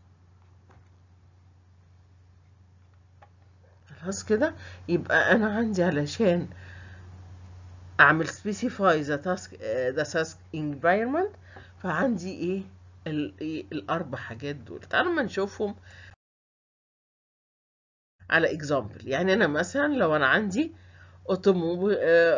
خلاص كده. يبقى انا عندي علشان اعمل specify the task the task environment فعندي ايه الاربع حاجات دول. تعالوا ما نشوفهم على example. يعني انا مثلا لو انا عندي اوتوموبيل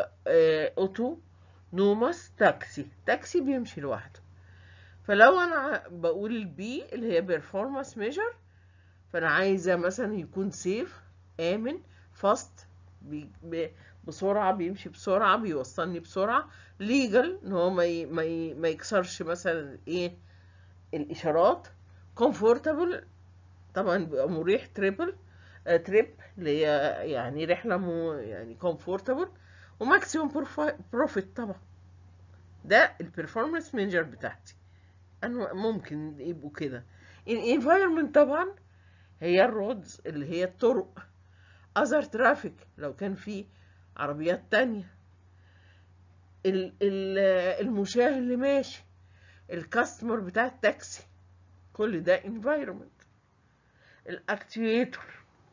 اوتونوموس تاكسي تاكسي بيمشي لوحده، فلو انا بقول البي اللي هي performance measure فانا عايزه مثلا يكون سيف امن فاست بي بي بسرعه بيمشي بسرعه بيوصلني بسرعه ليجل ان هو ما ي ما, ي ما يكسرش مثلا ايه الاشارات كومفورتابل طبعا بيبقى مريح تريبل آه تريب اللي هي يعني رحله مو يعني كومفورتابل وماكسيموم بروفيت. طبعا ده البرفورمانس مانجر بتاعتي انا ممكن يبقوا كده. الانفايرمنت طبعا هي الرودز اللي هي الطرق other traffic لو كان في عربيات تانية ال ال المشاه اللي ماشي الكاستمر بتاع التاكسي كل ده environment. الاكتويتور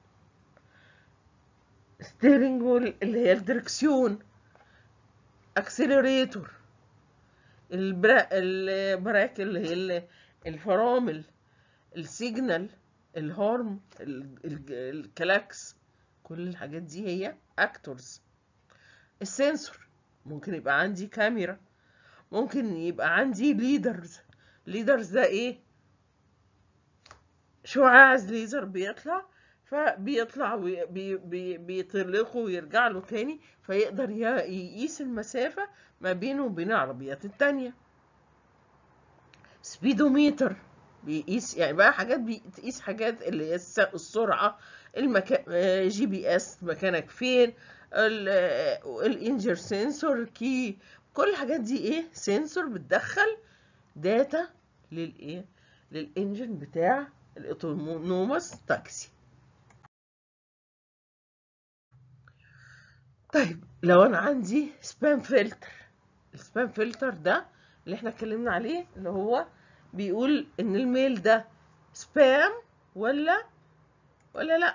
ستيرنج ويل اللي هي الدركسيون اكسلريتور البرا البراك اللي هي الفرامل السيجنال الهورن الكلاكس كل الحاجات دي هي اكتورز. السنسور ممكن يبقى عندي كاميرا ممكن يبقى عندي ليدرز. ليدرز ده ايه؟ شعاع ليزر بيطلع فبيطلع بي بي بيطلقه ويرجع له تاني فيقدر يقيس المسافة ما بينه وبين العربيات التانية. سبيدوميتر بيقيس يعني بقى حاجات بتقيس حاجات اللي هي السرعة المكان جي بي اس مكانك فين الانجر سنسور كي كل الحاجات دي ايه سنسور بتدخل داتا للايه للانجن بتاع الاوتونوموس تاكسي. طيب لو انا عندي سبام فلتر السبام فلتر ده اللي احنا اتكلمنا عليه اللي هو بيقول ان الميل ده سبام ولا ولا لا.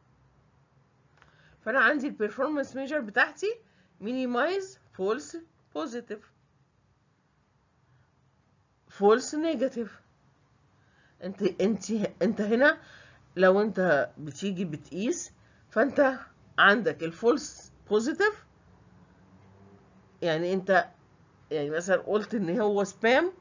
فانا عندي البرفورمانس ميجر بتاعتي مينيمايز فولس بوزيتيف فولس نيجاتيف. انت انت انت هنا لو انت بتيجي بتقيس فانت عندك الفولس بوزيتيف يعني انت يعني مثلا قلت ان هو سبام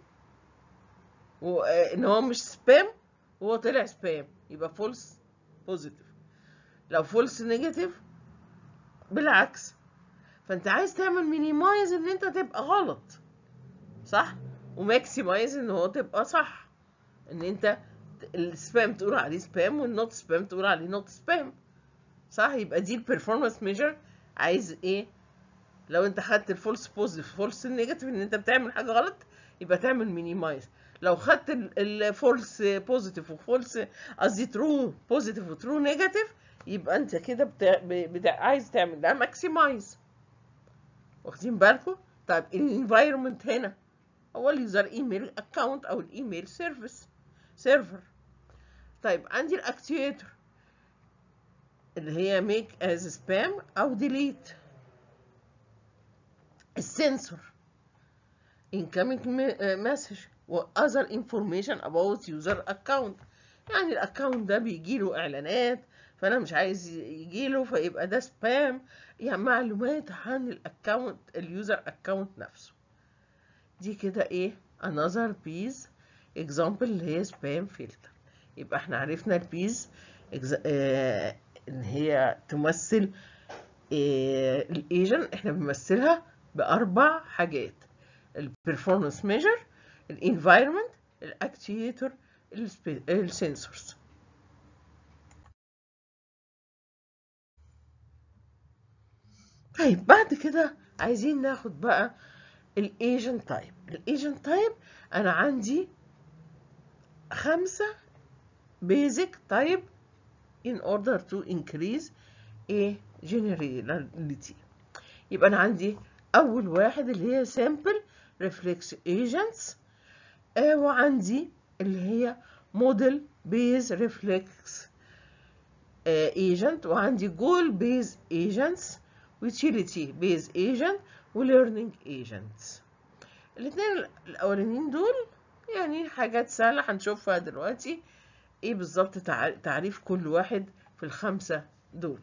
وان هو مش سبام وهو طلع سبام يبقى فولس بوزيتيف. لو فولس نيجاتيف بالعكس فانت عايز تعمل مينيمايز ان انت تبقى غلط صح وماكسيمايز ان هو تبقى صح ان انت السبام تقول عليه سبام والنوت سبام تقول عليه نوت سبام صح. يبقى دي البرفورمانس ميجر عايز ايه لو انت خدت الفولس بوزيتيف فولس نيجاتيف ان انت بتعمل حاجه غلط يبقى تعمل مينيمايز. لو خدت الفولس بوزيتيف وفولس قصدي ترو بوزيتيف وترو نيجاتيف يبقى انت كده بتاع... بتاع... عايز تعمل ده ماكسيمايز. واخدين بالكم؟ طيب الانفايرمنت هنا هو اليوزر ايميل اكونت او الايميل سيرفيس سيرفر. طيب عندي الاكتويتر اللي هي ميك از سبام او ديليت. السنسور incoming message و other information about user account يعني الاكونت ده بيجيله اعلانات فانا مش عايز يجيله فيبقى ده سبام يعني معلومات عن الاكونت اليوزر اكونت نفسه. دي كده ايه another piece example اللي هي spam filter. يبقى احنا عرفنا البيز اه ان هي تمثل الايجنت احنا بنمثلها باربع حاجات: البرفورمانس ميجر، الانفايرمنت، الاكتيويتور، السنسورز. طيب بعد كده عايزين ناخد بقى الايجنت تايب. الايجنت تايب انا عندي خمسة basic type in order to increase a generality. يبقى انا عندي اول واحد اللي هي simple reflex agents، آه وعندي اللي هي model based reflex آه agent، وعندي goal based agents، utility based agent، و learning agents. الاثنين الاولانيين دول يعني حاجات سهلة هنشوفها دلوقتي ايه بالظبط تعريف كل واحد في الخمسة دول.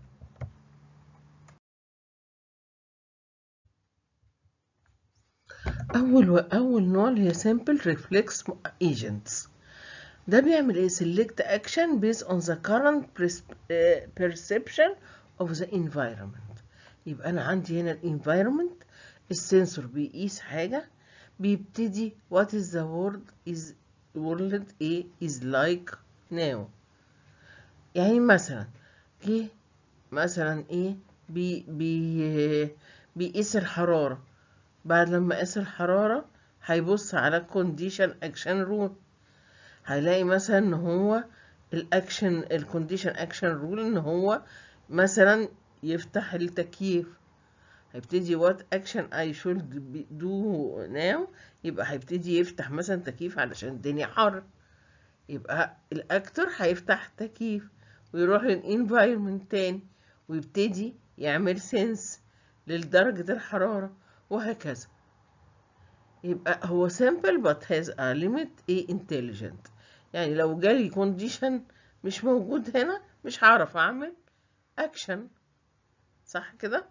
اول و... اول نوع اللي هي simple reflex agents. ده بيعمل ايه؟ select action based on the current perception of the environment. يبقى انا عندي هنا الانفايرمنت، السنسور بيقيس حاجة، بيبتدي what is the world is world ايه is like now. يعني مثلا جه مثلا ايه بي بي بيقيس الحرارة، بعد لما قاس الحرارة هيبص على condition action rule، هيلاقي مثلا ان هو الاكشن الكونديشن اكشن رول ان هو مثلا يفتح التكييف، هيبتدي what action I should do now، يبقى هيبتدي يفتح مثلا تكييف علشان الدنيا حر، يبقى الاكتر هيفتح تكييف ويروح للانفايرمنت تاني ويبتدي يعمل سنس لدرجة الحرارة وهكذا. يبقى هو simple but has a limit a intelligent. يعني لو جالي condition مش موجود هنا مش هعرف اعمل action، صح كده؟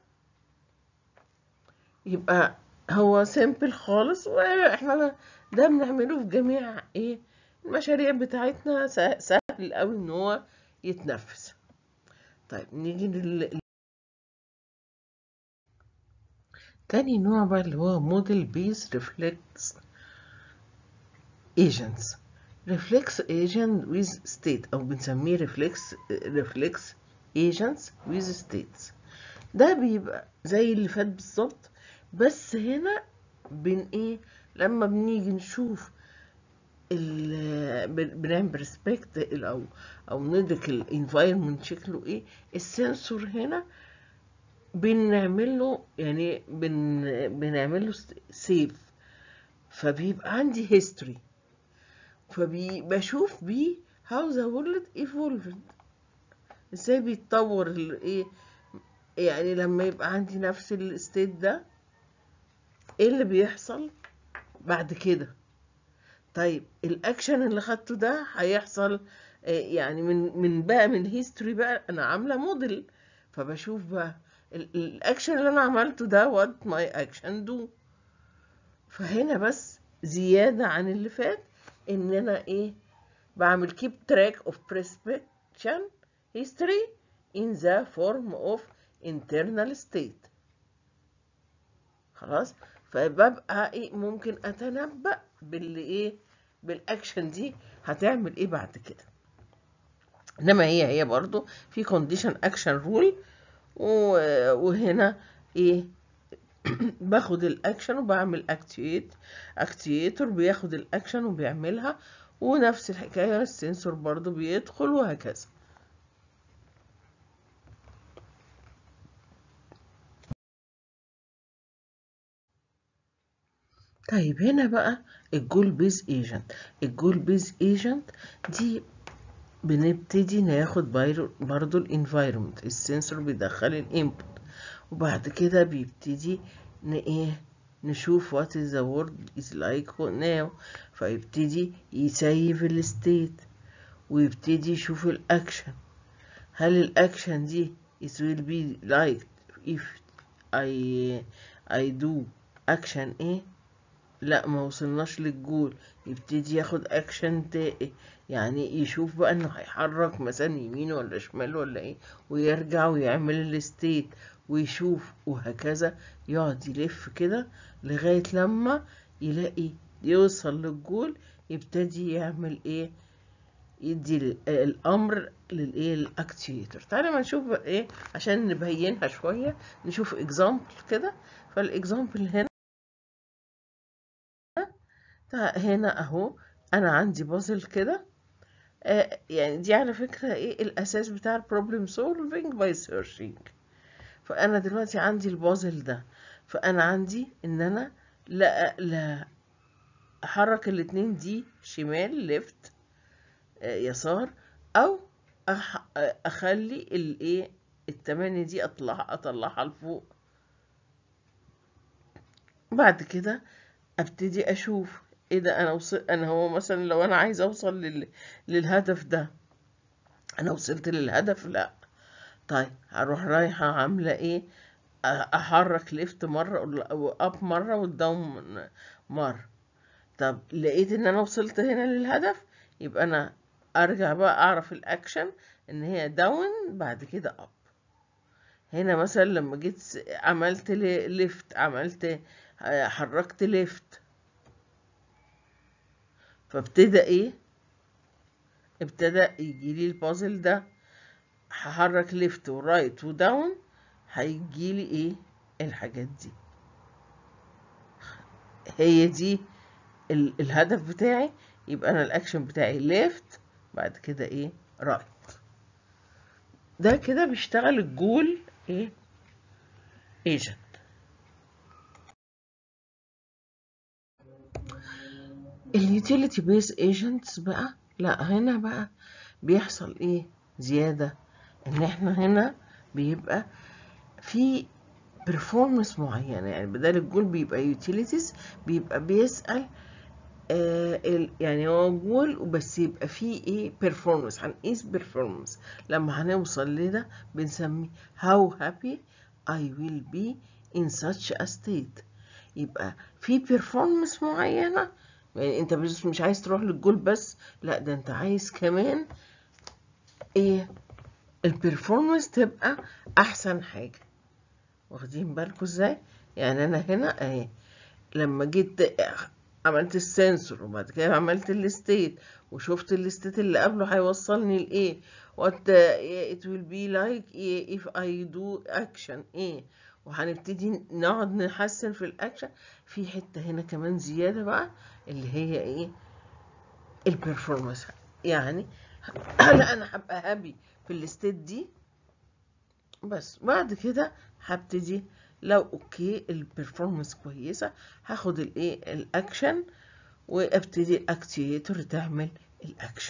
يبقى هو simple خالص، واحنا ده بنعمله في جميع ايه المشاريع بتاعتنا، سهل قوي ان هو يتنفذ. طيب نيجي لل تاني نوع بقى اللي هو model based reflex agents. reflex agent with state او بنسميه reflex reflex agents with states. ده بيبقى زي اللي فات بالظبط، بس هنا بن ايه لما بنيجي نشوف بنعمل برسبكت او او ندرك الانفايرمنت شكله ايه، السنسور هنا بنعمل له يعني بن بنعمل له سيف، فبيبقى عندي هيستوري، فبشوف بيه how the world evolved، ازاي بيتطور الايه، يعني لما يبقى عندي نفس الستيت ده ايه اللي بيحصل بعد كده. طيب الاكشن اللي خدته ده هيحصل يعني من من بقى من هيستوري بقى انا عامله موديل، فبشوف بقى الاكشن اللي انا عملته ده what my action do. فهنا بس زياده عن اللي فات ان انا ايه بعمل keep track of prescription history in the form of internal state. خلاص، فببقى ايه ممكن اتنبأ باللي ايه بالاكشن دي هتعمل ايه بعد كده. انما هي هي برضو في condition action rule، وهنا ايه باخد الاكشن وبعمل اكتيويت اكتيويتور بياخد الاكشن وبيعملها، ونفس الحكاية السنسور برضو بيدخل وهكذا. طيب هنا بقى الجول بيز ايجنت. الجول بيز ايجنت دي بنبتدي ناخد برضو الانفايرمنت، السنسور بيدخل الانبوت، وبعد كده بيبتدي ايه نشوف what is the world is like now، فيبتدي يسيف الستيت ويبتدي يشوف الاكشن، هل الاكشن دي it will be like if I I do action ايه لا ما وصلناش للجول، يبتدي ياخد اكشن تاني، يعني يشوف بقى انه هيحرك مثلا يمين ولا شمال ولا ايه، ويرجع ويعمل الستيت ويشوف، وهكذا يقعد يلف كده لغاية لما يلاقي يوصل للجول، يبتدي يعمل ايه، يدي ال- الامر للايه الاكتيويتر. تعالى ما نشوف بقى ايه عشان نبينها شوية، نشوف اكزامبل كده. فالاكزامبل هنا، هنا اهو انا عندي بازل كده، آه يعني دي على فكرة ايه الاساس بتاع البروبلم سولفينج باي سيرشنج. فانا دلوقتي عندي البازل ده، فانا عندي ان انا لا لا احرك الاتنين دي شمال ليفت، آه يسار، او أح اخلي الايه التمانية دي اطلع اطلعها لفوق. بعد كده ابتدي اشوف ايه ده، انا وصل، انا هو مثلا لو انا عايز اوصل لل... للهدف ده، انا وصلت للهدف لا. طيب هروح رايحة عاملة ايه، احرك ليفت مرة واب مرة والداون مرة. طب لقيت ان انا وصلت هنا للهدف، يبقى انا ارجع بقى اعرف الاكشن ان هي داون بعد كده اب. هنا مثلا لما جيت عملت ليفت، عملت حركت ليفت، فابتدى ايه، ابتدى يجيلي البازل ده، هحرك ليفت ورايت وداون، هيجيلي ايه الحاجات دي. هي دي ال الهدف بتاعي، يبقى انا الاكشن بتاعي ليفت بعد كده ايه رايت. ده كده بيشتغل الجول ايه ايجنت. اليوتيليتي بيس ايجنتس بقى لا، هنا بقى بيحصل ايه زيادة، ان احنا هنا بيبقى في performance معينة، يعني بدل الجول بيبقى utilities، بيبقى بيسأل آه ال- يعني هو جول بس يبقى فيه ايه performance، هنقيس performance. لما هنوصل لده بنسميه how happy I will be in such a state. يبقى في performance معينة، يعني انت مش مش عايز تروح للجول بس، لا ده انت عايز كمان ايه البرفورمانس تبقى احسن حاجة. واخدين بالكم ازاي؟ يعني انا هنا اهي لما جيت عملت السنسور وبعد كده عملت الستيت وشفت الستيت اللي قبله هيوصلني لايه، what it will be like if I do action ايه، وهنبتدي نقعد نحسن في الاكشن. في حتة هنا كمان زيادة بقى اللي هي ايه البرفورمانس، يعني هل انا هبقى هابي في الستيت دي، بس بعد كده هبتدي لو اوكي البرفورمانس كويسه هاخد الايه الاكشن، وابتدي الاكتيتور تعمل الاكشن.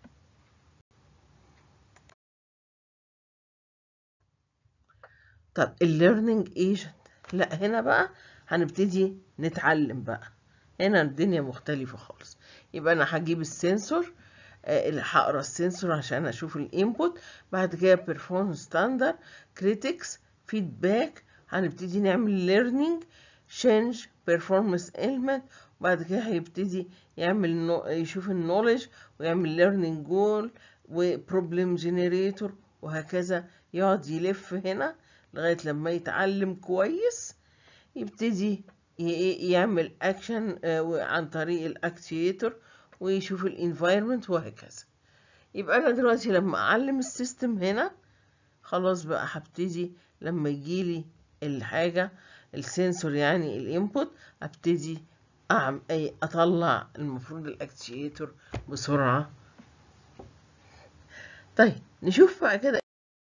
طب الليرنينج ايجنت لا، هنا بقى هنبتدي نتعلم بقى، هنا الدنيا مختلفه خالص. يبقى انا هجيب السنسور، اللي هقرا السنسور عشان اشوف الانبوت، بعد كده بيرفورمانس ستاندرد كريتكس فيدباك، هنبتدي نعمل ليرنينج change performance element، وبعد كده هيبتدي يعمل نو... يشوف النولج ويعمل ليرنينج جول وبروبلم جنريتور، وهكذا يقعد يلف هنا لغايه لما يتعلم كويس، يبتدي يعمل اكشن عن طريق الاكتيتور ويشوف الانفايرمنت وهكذا. يبقى انا دلوقتي لما اعلم السيستم هنا خلاص بقى هبتدي لما يجيلي الحاجة السنسور يعني الانبوت، ابتدي اعمل اي اطلع المفروض الاكتيتور بسرعة. طيب نشوف بقى كده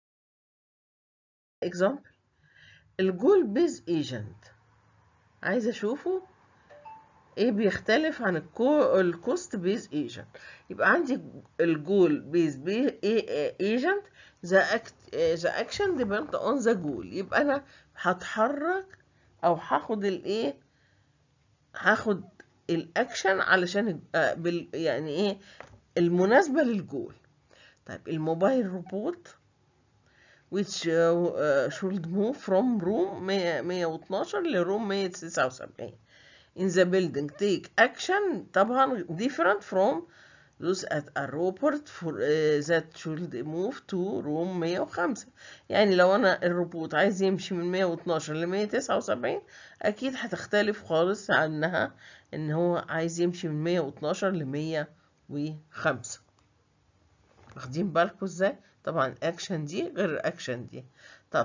اكزامبل الجول بيز ايجنت، عايزه اشوفه ايه بيختلف عن الكوست بيز ايجنت. يبقى عندي الجول بيز ايجنت ذا ذا اكشن ديبند اون ذا جول، يبقى انا هتحرك او هاخد الايه هاخد الاكشن علشان بال يعني ايه المناسبه للجول. طيب الموبايل روبوت which uh, should move from room مية واتناشر لروم مية وتسعة وسبعين، in the building take action طبعا different from those at a robot for uh, that should move to room مية وخمسة. يعني لو انا الروبوت عايز يمشي من مية واتناشر ل مية وتسعة وسبعين اكيد هتختلف خالص عنها ان هو عايز يمشي من مية واتناشر ل مية وخمسة. واخدين بالكم ازاي؟ طبعا اكشن دي غير الاكشن دي. طب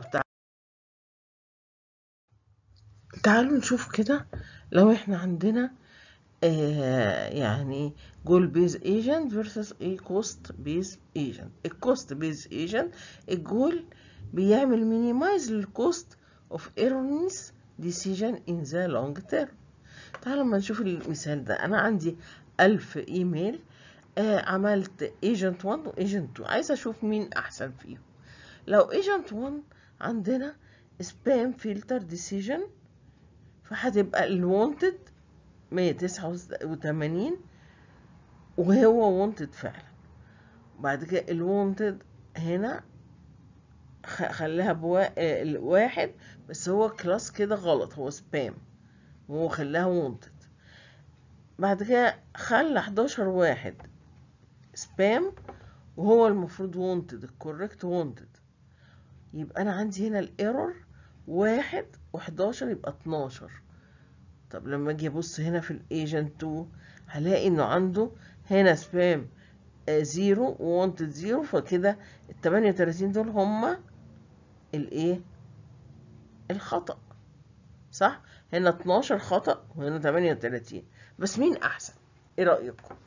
تعالوا نشوف كده لو احنا عندنا آه يعني جول بيز ايجنت versus ايه كوست بيز ايجنت. الكوست بيز ايجنت الجول بيعمل مينيمايز للكوست اوف ايرونيز ديسيجن ان ذا لونج تيرم. تعالوا لما نشوف المثال ده. انا عندي ألف ايميل، آه عملت ايجنت واحد وايجنت اتنين، عايزه اشوف مين احسن فيهم. لو ايجنت واحد عندنا سبام فلتر ديسيجن، فهتبقى الوانتد مية وتسعة وتمانين وهو وانتد فعلا. بعد كده الوانتد هنا خلاها بواحد بس هو كلاس كده غلط، هو سبام وهو خلاها وانتد. بعد كده خلى حداشر واحد سبام وهو المفروض وانتد، الكوريكت وانتد. يبقى انا عندي هنا الايرور واحد وحداشر يبقى اتناشر. طب لما اجي ابص هنا في الايجنت اتنين هلاقي انه عنده هنا سبام زيرو وونتد زيرو، فكده ال تمانية وتلاتين دول هما الايه الخطأ، صح؟ هنا اتناشر خطأ وهنا تمانية وتلاتين. بس مين احسن؟ ايه رأيكم؟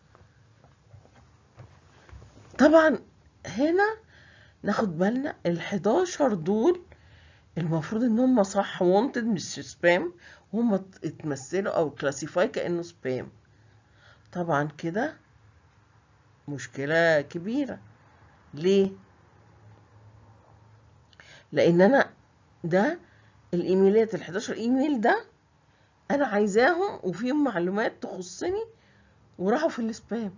طبعا هنا ناخد بالنا ال حداشر دول المفروض ان هم صح وونتد مش سبام، وهم اتمثلوا او كلاسيفاي كأنه سبام. طبعا كده مشكلة كبيرة. ليه؟ لان انا ده الايميلات ال حداشر ايميل ده انا عايزاهم وفيهم معلومات تخصني وراحوا في السبام.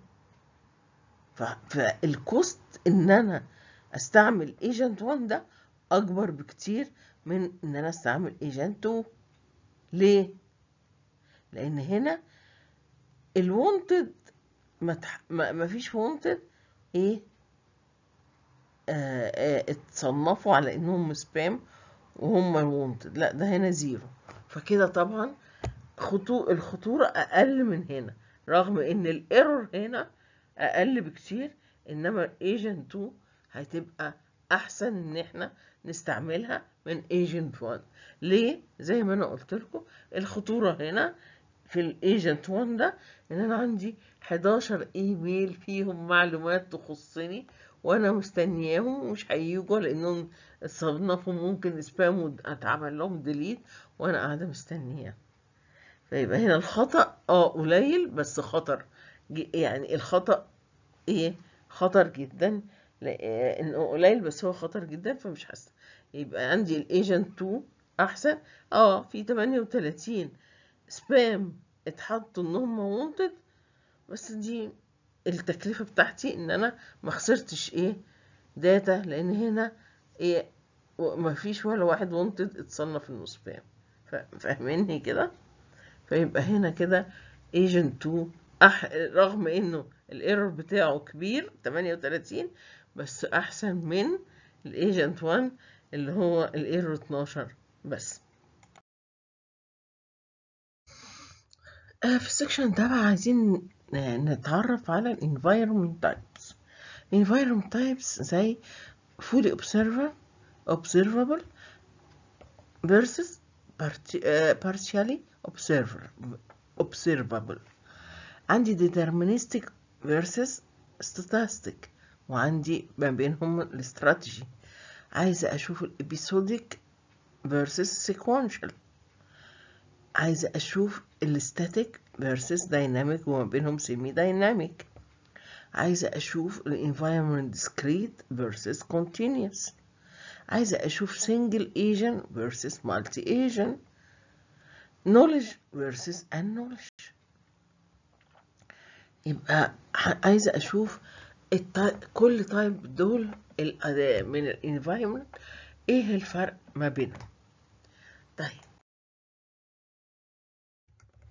فالكوست ان انا استعمل ايجنت واحد ده اكبر بكتير من ان انا استعمل ايجنت اتنين. ليه؟ لان هنا الوونتد ما, تح... ما... ما فيش وونتد ايه آه آه اتصنفوا على انهم سبام وهم وونتد، لا ده هنا زيرو. فكده طبعا خطو... الخطورة اقل من هنا، رغم ان الايرور هنا اقل بكتير، انما ايجنت اتنين هتبقى احسن ان احنا نستعملها من ايجنت واحد. ليه؟ زي ما انا قلت لكم الخطورة هنا في الايجنت واحد ده ان انا عندي حداشر ايميل فيهم معلومات تخصني وانا مستنياهم ومش هيجوا لانهم اتصنفوا ممكن سبام واتعمل لهم ديليت وانا قاعده مستنياه. فيبقى هنا الخطأ اه قليل بس خطر، يعني الخطأ ايه خطر جدا، انه قليل بس هو خطر جدا فمش حاسه. يبقى عندي الايجنت اتنين احسن. اه في تمانية وتلاتين سبام اتحطوا ان هم وونتد، بس دي التكلفة بتاعتي ان انا ما خسرتش ايه داتا، لان هنا ايه ما فيش ولا واحد وونتد اتصنف انه سبام. فاهميني كده؟ فيبقى هنا كده ايجنت اتنين أح... رغم انه الايرور بتاعه كبير تمانية وتلاتين بس احسن من الايجنت واحد اللي هو الايرور اتناشر بس. في السكشن ده بقى عايزين نتعرف على ال environment types. environment types زي fully observer observable versus partially observer observable. عندي deterministic versus stochastic، وعندي ما بينهم الاستراتيجي. عايزة أشوف الابيسوديك versus sequential. عايزة أشوف الستاتيك versus dynamic وما بينهم semi dynamic. عايزة أشوف ال environment discrete versus continuous. عايزة أشوف single agent versus multi agent. knowledge versus unknowledge. يبقى عايزة أشوف كل تايب دول من ال environment إيه الفرق ما بينهم. طيب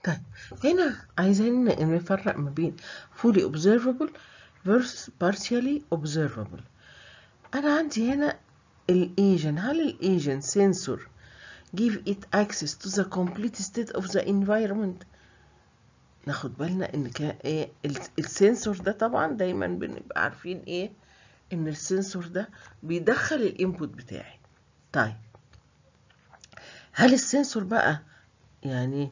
طيب هنا عايزين نفرق ما بين fully observable versus partially observable. أنا عندي هنا الagent، هل الagent sensor give it access to the complete state of the environment؟ ناخد بالنا ان كان ايه السنسور ده، طبعا دايما بنبقى عارفين ايه ان السنسور ده بيدخل الانبوت بتاعي. طيب هل السنسور بقى يعني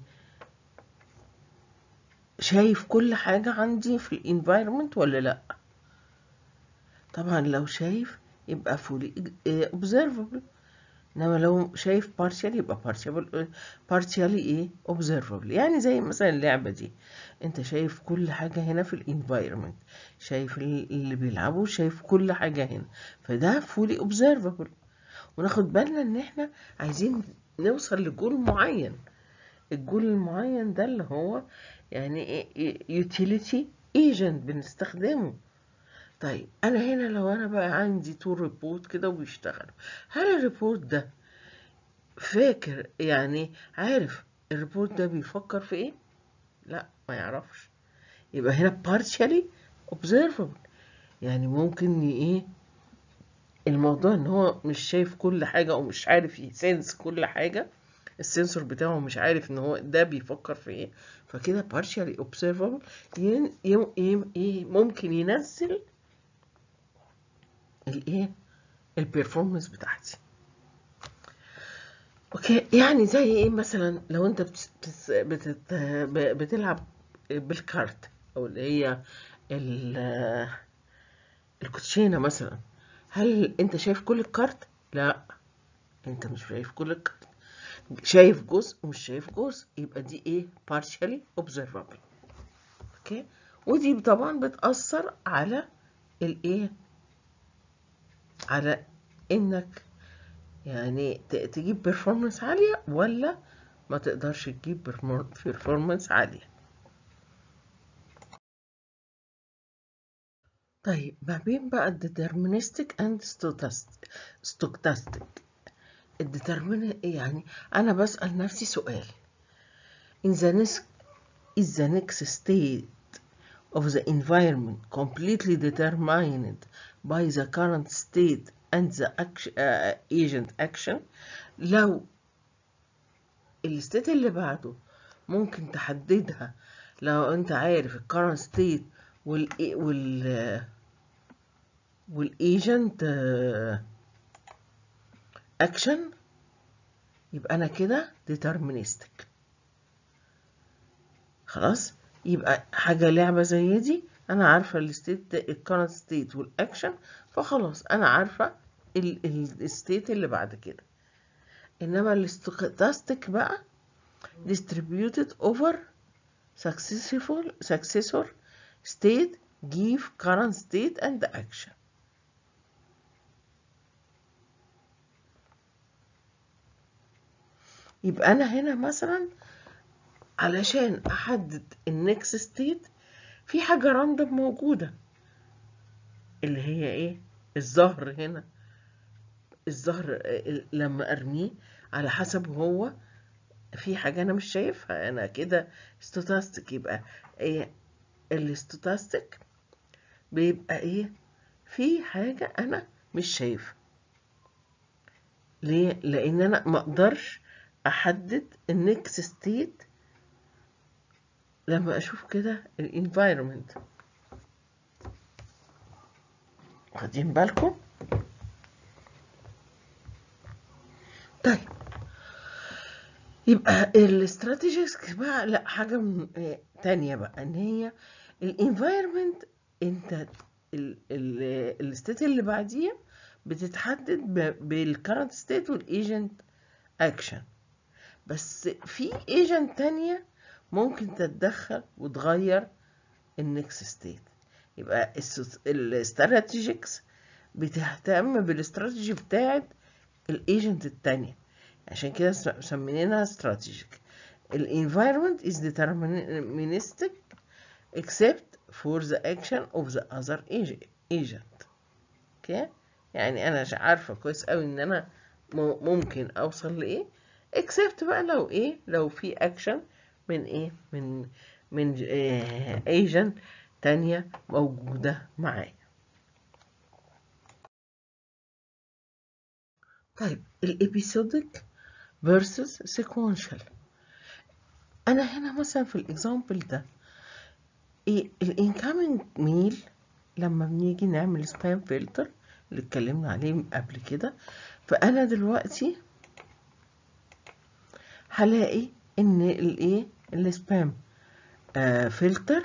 شايف كل حاجة عندي في الانفايرمنت ولا لا؟ طبعا لو شايف يبقى fully observable، انما لو شايف partial يبقى partial partially ايه observable. يعني زي مثلا اللعبة دي، انت شايف كل حاجة هنا في الانفايرمنت، شايف اللي بيلعبوا، شايف كل حاجة هنا، فده fully observable. وناخد بالنا ان احنا عايزين نوصل لجول معين. الجول المعين ده اللي هو يعني ايه utility agent بنستخدمه. طيب انا هنا لو انا بقى عندي تو ريبورت كده وبيشتغلوا، هل الريبورت ده فاكر يعني عارف الريبورت ده بيفكر في ايه؟ لا، ما يعرفش. يبقى هنا partially observable، يعني ممكن ايه الموضوع ان هو مش شايف كل حاجة او مش عارف يسنس كل حاجة، السنسور بتاعه مش عارف ان هو ده بيفكر في ايه، فكده partially observable ين ين ين ممكن ينزل الايه البرفورمانس بتاعتي. اوكي، يعني زي ايه مثلا لو انت بت... بت... بتلعب بالكارت، او اللي هي ال... الكوتشينه مثلا، هل انت شايف كل الكارت؟ لا، انت مش شايف كل الكارت، شايف جزء ومش شايف جزء، يبقى دي ايه partially observable. اوكي، ودي طبعا بتأثر على الايه على انك يعني تجيب بيرفورمانس عالية ولا ما تقدرش تجيب بيرفورمانس عالية. طيب ما بين بقى الديترمينستيك اند ستوكاستيك. الديترمين يعني انا بسأل نفسي سؤال، in the next is the next state of the environment completely determined by the current state and the action, uh, agent action. لو الستيت اللي بعده ممكن تحددها لو انت عارف الكرنت ستيت وال وال والايجنت اكشن، يبقى انا كده ديترمينستك. خلاص، يبقى حاجه لعبه زي دي انا عارفه الستيت الكرنت ستيت والاكشن، فخلاص انا عارفه الستيت اللي بعد كده. انما الستوكاستيك بقى distributed over successful successor state give current state and action. يبقى انا هنا مثلا علشان احدد النكست ستيت في حاجه راندوم موجوده اللي هي ايه الظهر. هنا الظهر لما ارميه على حسب هو في حاجه انا مش شايفها، انا كده ستوتاستيك. يبقى ايه الستوتاستيك؟ بيبقى ايه في حاجه انا مش شايفها. ليه؟ لان انا ما اقدرش احدد النكست ستيت لما اشوف كده الانفايرمنت. واخدين بالكم؟ طيب يبقى الاستراتيجيز بقى لا حاجه من تانية بقى، ان هي الانفايرمنت انت الستيت اللي بعديها بتتحدد بالكرنت ستيت والايجنت اكشن، بس في ايجنت تانية ممكن تتدخل وتغير النكست ستيت. يبقى الاستراتيجيكس بتهتم بالاستراتيجي بتاعت الايجنت التانية، عشان كده سميناها استراتيجيك. الانفايرمنت is deterministic except for the action of the other agent. اوكي، يعني انا عارفه كويس قوي ان انا ممكن اوصل لايه except بقى لو ايه لو في action من ايه من من ايجنت تانية موجودة معايا. طيب الابيسودك versus sequential. انا هنا مثلا في الاكزامبل ده ايه الانكامينج ميل لما بنيجي نعمل سبام فلتر اللي اتكلمنا عليه قبل كده، فانا دلوقتي هلاقي ان الايه السبام آه فلتر،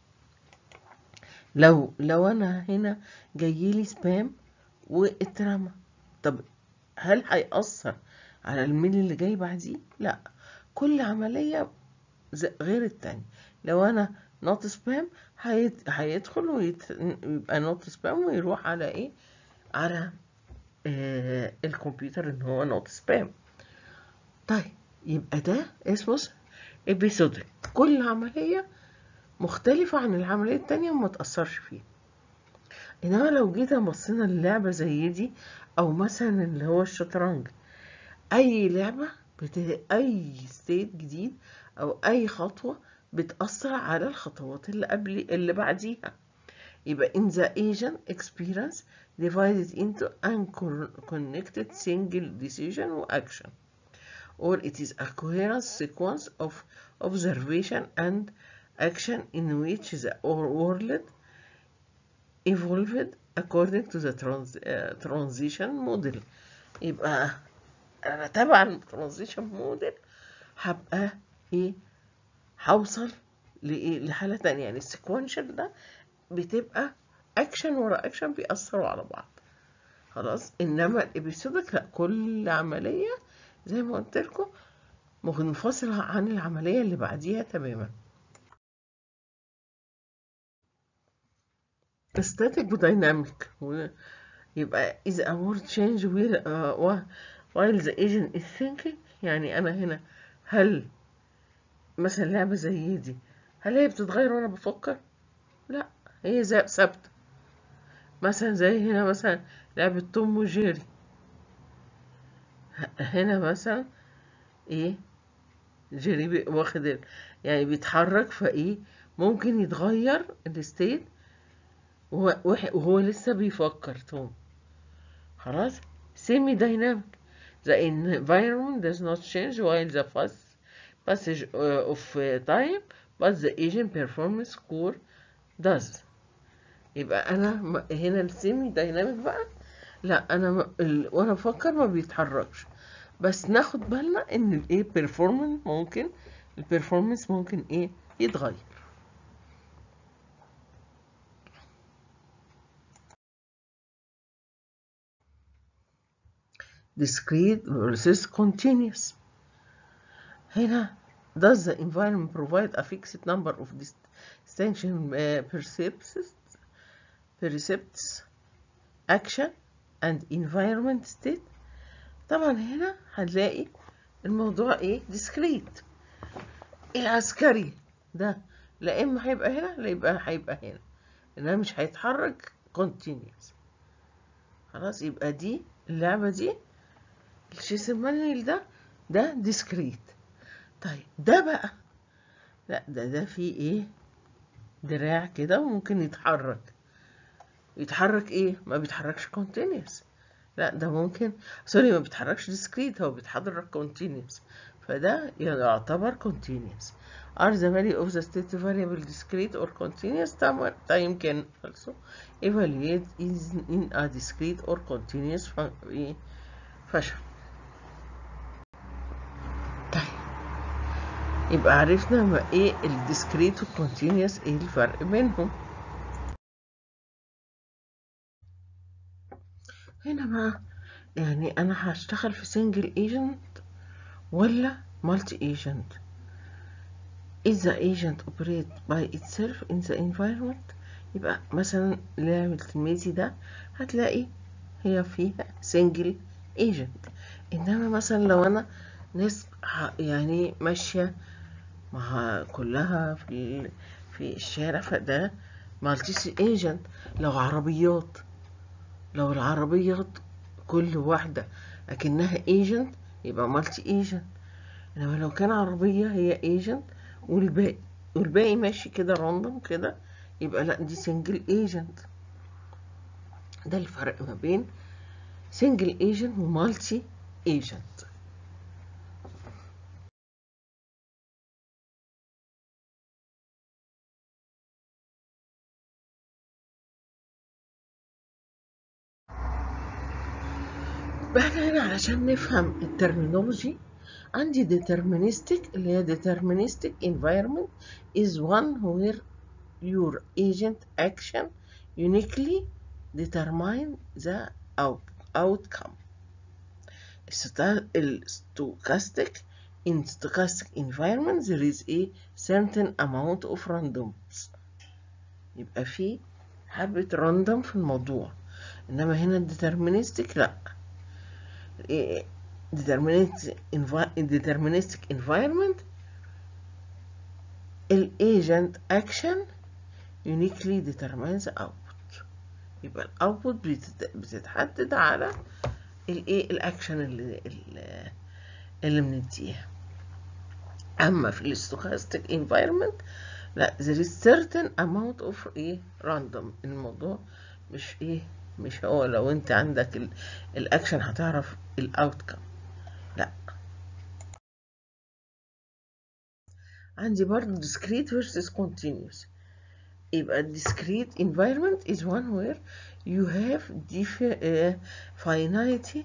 لو لو انا هنا جايلي سبام واترمى، طب هل هيأثر على الميل اللي جاي بعديه؟ لا، كل عملية غير التاني. لو انا نوت سبام هيدخل ويبقى نوت سبام ويروح على ايه على آه الكمبيوتر ان هو نوت سبام. طيب يبقى ده اسمه ابيسودك، كل عملية مختلفة عن العملية التانية وما تأثرش فيها. انما لو جيت بصينا للعبة زي دي او مثلا اللي هو الشطرنج، اي لعبة بت... اي ستيت جديد او اي خطوة بتأثر على الخطوات اللي قبل اللي بعديها. يبقى in the agent experience divided into unconnected single decision or action, or it is a coherent sequence of observation and action in which the world evolved according to the trans uh, transition model. يبقى انا تبع الترانزيشن موديل هبقى ايه هوصل لايه لحاله تانية. يعني السيكونشال ده بتبقى اكشن ورا اكشن بيأثروا على بعض خلاص. انما الابيسودك لا، كل عمليه زي ما قلت لكم منفصله عن العمليه اللي بعديها تماما. static وديناميك، يبقى is a word change while the agent is thinking. يعني انا هنا هل مثلا لعبة زي دي هل هي بتتغير وانا بفكر؟ لا، هي زي ثابتة. مثلا زي هنا مثلا لعبة توم وجيري، هنا مثلا ايه جيري واخد يعني بيتحرك، فايه ممكن يتغير الستيت وهو, وهو لسه بيفكر توم. خلاص. semi dynamic, the environment does not change while the fast passage of time but the agent performance score does. يبقى انا هنا السيمي دايناميك بقى لا، انا م... ال... وانا بفكر ما بيتحركش، بس ناخد بالنا ان الايه بيرفورمانس ممكن البيرفورمانس ممكن ايه يتغير. discrete versus continuous. هنا does the environment provide a fixed number of distinction uh, percepts percepts action and environment state. طبعا هنا هنلاقي الموضوع ايه discrete. العسكري ده لا اما هيبقى هنا لا يبقى هيبقى هنا، انما مش هيتحرك continuous. خلاص. يبقى دي اللعبة دي الشيس المانيل ده ده discrete. طيب ده بقى لا، ده ده فيه ايه دراع كده وممكن يتحرك. يتحرك ايه؟ ما بيتحركش continuous. لا، ده ممكن سوري ما بيتحركش discrete، هو بيتحرك continuous، فده يعتبر continuous. are the value of the state variable discrete or continuous؟ time can also evaluate is in a discrete or continuous fashion. طيب يبقى عرفنا ما ايه الديسكريت والكونتينيوس، ايه الفرق بينهم. هنا بقى يعني انا هشتغل في سنجل ايجنت ولا مالتي ايجنت؟ is the agent operate by itself in the environment؟ يبقى مثلا لعبة الميزي ده هتلاقي هي فيها سنجل ايجنت، انما مثلا لو انا ناس يعني ماشية مع كلها في في الشارع فده مالتي ايجنت. لو عربيات لو العربيات كل واحدة اكنها ايجنت يبقى مالتي ايجنت، انما لو كان عربية هي ايجنت والباقي والباقي ماشي كده راندوم كده، يبقى لا دي سنجل ايجنت. ده الفرق ما بين سنجل ايجنت ومالتي ايجنت. احنا هنا علشان نفهم الترمينولوجي، عندي deterministic اللي هي deterministic environment is one where your agent action uniquely determine the outcome. Stochastic in stochastic environment there is a certain amount of randomness، يبقى في حبة random في الموضوع. انما هنا deterministic لا، deterministic deterministic environment الagent action uniquely determines the output، يبقى الاوتبوت بتتحدد على الايه الاكشن اللي اللي بنديها. اما في الاستوكاستيك environment لا there is certain amount of ايه random، الموضوع مش ايه مش هو لو انت عندك الاكشن هتعرف الاوتكم، لا. عندي برضه discrete versus continuous. يبقى discrete environment is one where you have uh, finite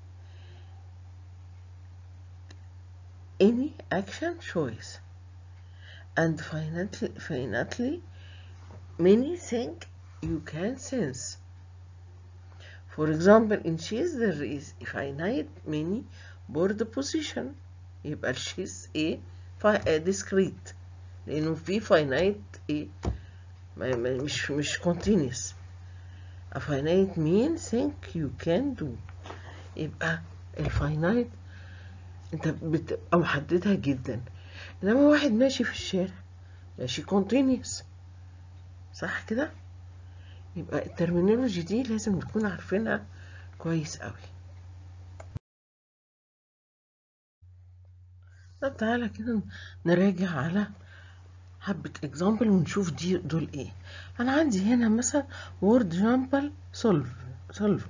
any action choice and finitely, finitely many things you can sense. For example in chess there is finite many board position، يبقى الشيس ايه discrete لانه في finite ايه مش مش continuous. a finite mean thing you can do، يبقى الفاينايت انت بتبقى محددها جدا، انما واحد ماشي في الشارع ماشي continuous، صح كده؟ يبقى الترمينولوجي دي لازم نكون عارفينها كويس قوي. طب تعالى كده نراجع على حبة example ونشوف دي دول ايه. انا عندي هنا مثلا word جامبل solver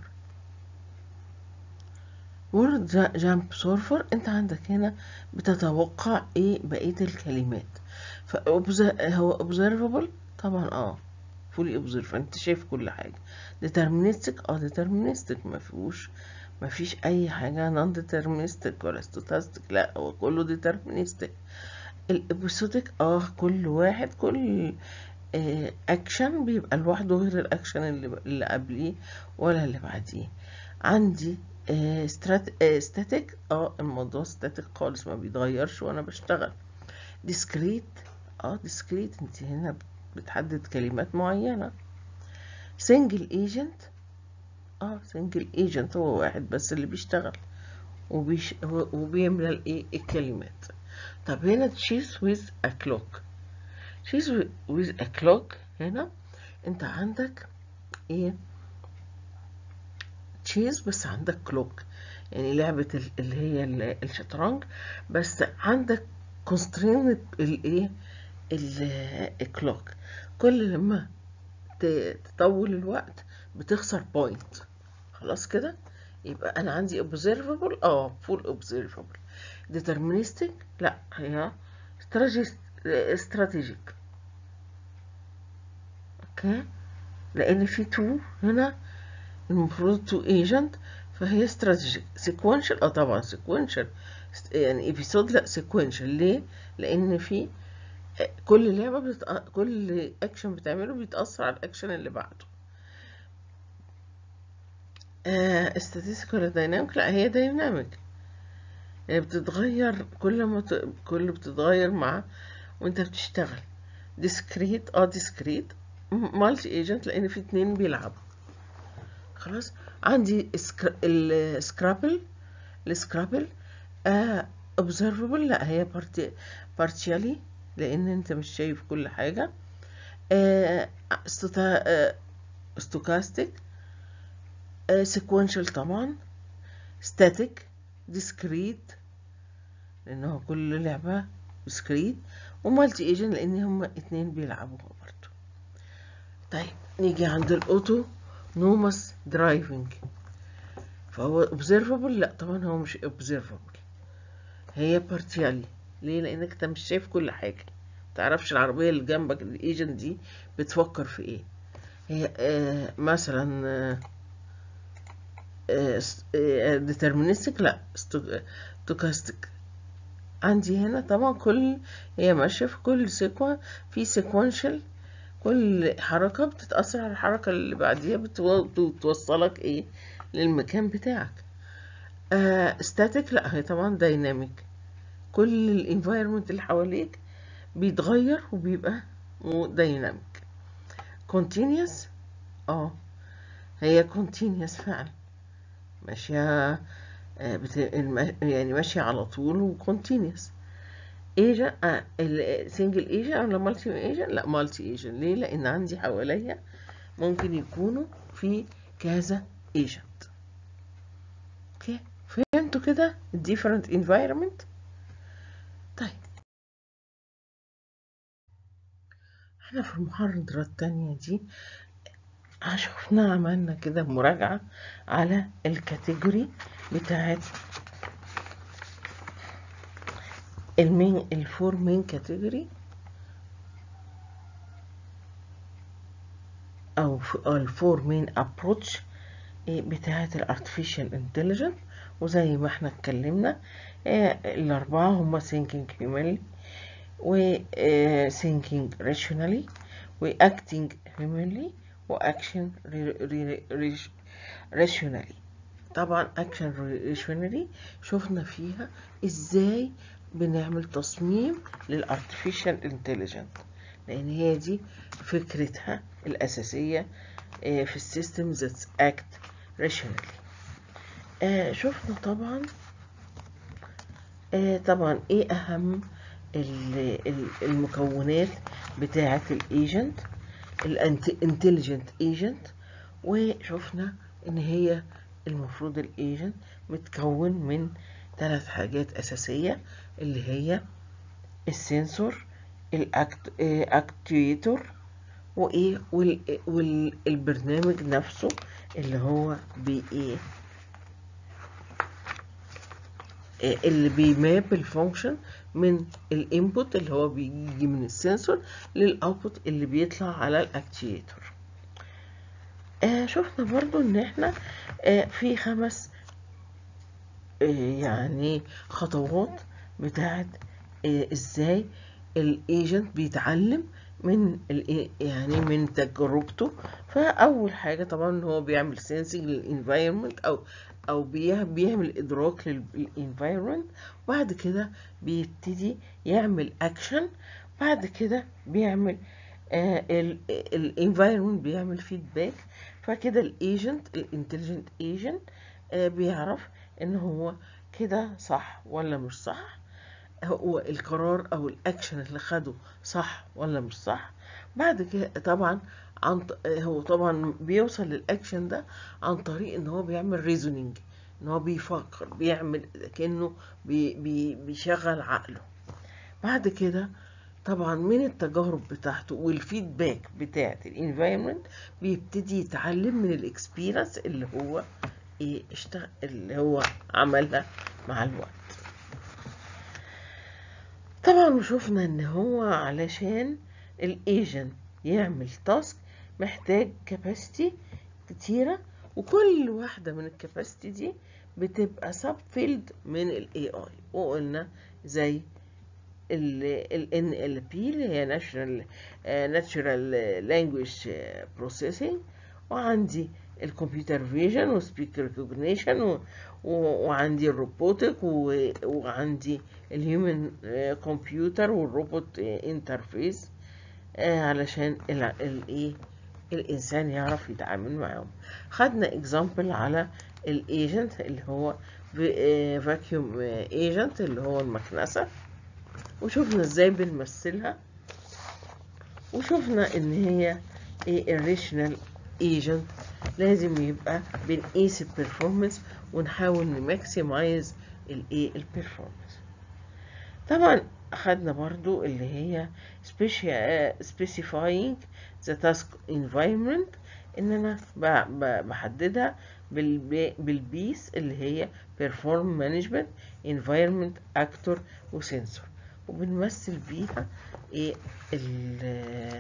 word jump solver، انت عندك هنا بتتوقع ايه بقية الكلمات، ف هو observable طبعا اه fully observable، انت شايف كل حاجة. deterministic اه deterministic ما فيهوش ما فيش اي حاجة non deterministic ولا stochastic، لا هو كله deterministic. الابيسودك اه كل واحد كل آه اكشن بيبقى لوحده غير الاكشن اللي, اللي قبليه ولا اللي بعديه. عندي آه سترات آه ستاتيك اه الموضوع ستاتيك خالص ما بيتغيرش وانا بشتغل. ديسكريت اه ديسكريت انت هنا بتحدد كلمات معينة. سنجل ايجنت اه سنجل ايجنت هو واحد بس اللي بيشتغل وبيش وبيملى الايه الكلمات. طب هنا تشيز with a clock، تشيز with a clock هنا انت عندك ايه تشيز بس عندك كلوك، يعني لعبة اللي هي الشطرنج بس عندك constraint الايه الكلوك، كل لما تطول الوقت بتخسر بوينت، خلاص كده. يبقى انا عندي observable اه full observable. deterministic لا هي strategic اوكي، لان في تو هنا المفروض تو ايجنت فهي strategic. sequential اه طبعا sequential يعني episode لا sequential ليه؟ لان في كل لعبة بتتأ... كل اكشن بتعمله بيتأثر على الاكشن اللي بعده. آه statistical ولا dynamic؟ لا هي dynamic، يعني بتتغير كل ما ت... كل بتتغير مع وانت بتشتغل. discrete اه discrete multi agent لان في اتنين بيلعبوا، خلاص. عندي السكرابل السكرابل آه observable لا هي partially لان انت مش شايف كل حاجة. آه stochastic آه sequential طبعا. static discrete لانه كل لعبة discrete ومالتي ايجنت لان هما اتنين بيلعبوها برضو. طيب نيجي عند الاوتو نومس درايفنج، فهو observable؟ لا طبعا هو مش observable، هي partially. ليه؟ لانك انت مش شايف كل حاجه، متعرفش العربيه اللي جنبك الايجنت دي بتفكر في ايه. هي آه مثلا آه آه deterministic؟ لا stochastic. عندي هنا طبعا كل هي ماشيه في كل سيكون في sequential، كل حركه بتتاثر على الحركه اللي بعديها، بتوصلك ايه للمكان بتاعك. آه static؟ لا هي طبعا dynamic، كل الانفايرمنت اللي حواليك بيتغير وبيبقى دايناميك. continuous؟ اه هي continuous فعلا، ماشية بت... يعني ماشية على طول و continuous. agent آه single agent ولا multi agent؟ لا multi agent. ليه؟ لأن عندي حواليا ممكن يكونوا في كذا agent. اوكي فهمتوا كده different environment؟ طيب احنا في المحاضرة التانية دي شفنا عملنا كده مراجعة على الكاتيجوري بتاعت المين الفور مين كاتيجوري او الفور مين ابروتش بتاعت الارتفيشال انتليجنس. وزي ما احنا اتكلمنا الاربعة هما thinking humanly و thinking rationally و acting humanly و action rationally. طبعا action rationally شفنا فيها ازاي بنعمل تصميم للارتفيشال انتليجنس، لان هي دي فكرتها الاساسيه في السيستم that act rationally. شفنا طبعا طبعا ايه اهم المكونات بتاعه الايجنت الانتليجنت ايجنت، وشفنا ان هي المفروض الايجنت متكون من ثلاث حاجات اساسيه، اللي هي السنسور، الاكتويتور، وايه والبرنامج نفسه اللي هو بي ايه اللي بيماب الفانكشن من الانبوت اللي هو بيجي من السنسور للاوتبوت اللي بيطلع على الاكتويتور. آه شفنا برضو ان احنا آه في خمس آه يعني خطوات بتاعت آه ازاي الايجنت بيتعلم من يعني من تجربته. فاول حاجه طبعا هو بيعمل سينسينج للانفايرمنت او او بيعمل ادراك للانفايرمنت، بعد كده بيبتدي يعمل اكشن، بعد كده بيعمل الانفايرمنت بيعمل فيدباك. فكده الايجنت الانتليجنت ايجنت بيعرف ان هو كده صح ولا مش صح، هو القرار او الاكشن اللي خده صح ولا مش صح. بعد كده طبعا عن هو طبعا بيوصل للاكشن ده عن طريق ان هو بيعمل ريزونينج، ان هو بيفكر، بيعمل كأنه بي بي بيشغل عقله. بعد كده طبعا من التجارب بتاعته والفيدباك بتاعت الانفايرمنت بيبتدي يتعلم من الاكسبيرينس اللي هو ايه اشتغل اللي هو عملها مع الوقت. طبعا شفنا ان هو علشان الايجنت يعمل تاسك محتاج كاباسيتي كتيرة، وكل واحدة من الكاباسيتي دي بتبقى سب فيلد من الاي اي، وقلنا زي ال إن إل بي اللي هي Natural Natural Language Processing، وعندي الكمبيوتر فيجن وسبيك ريكوجنيشن، وعندي الروبوتك، وعندي الهيومن كمبيوتر والروبوت انترفيس علشان الايه الانسان يعرف يتعامل معاهم. خدنا اكزامبل على الايجنت اللي هو فاكيوم ايجنت اللي هو المكنسه، وشوفنا ازاي بنمثلها، وشوفنا ان هي ايه الريشنال ايجنت لازم يبقى بنقيس البرفورمانس ونحاول نماكسمايز الايه البرفورمانس. طبعا أخدنا برضو اللي هي specifying the task environment، إن أنا بحددها بالبيس اللي هي perform management environment actor وسنسور، وبنمثل بيها ايه ال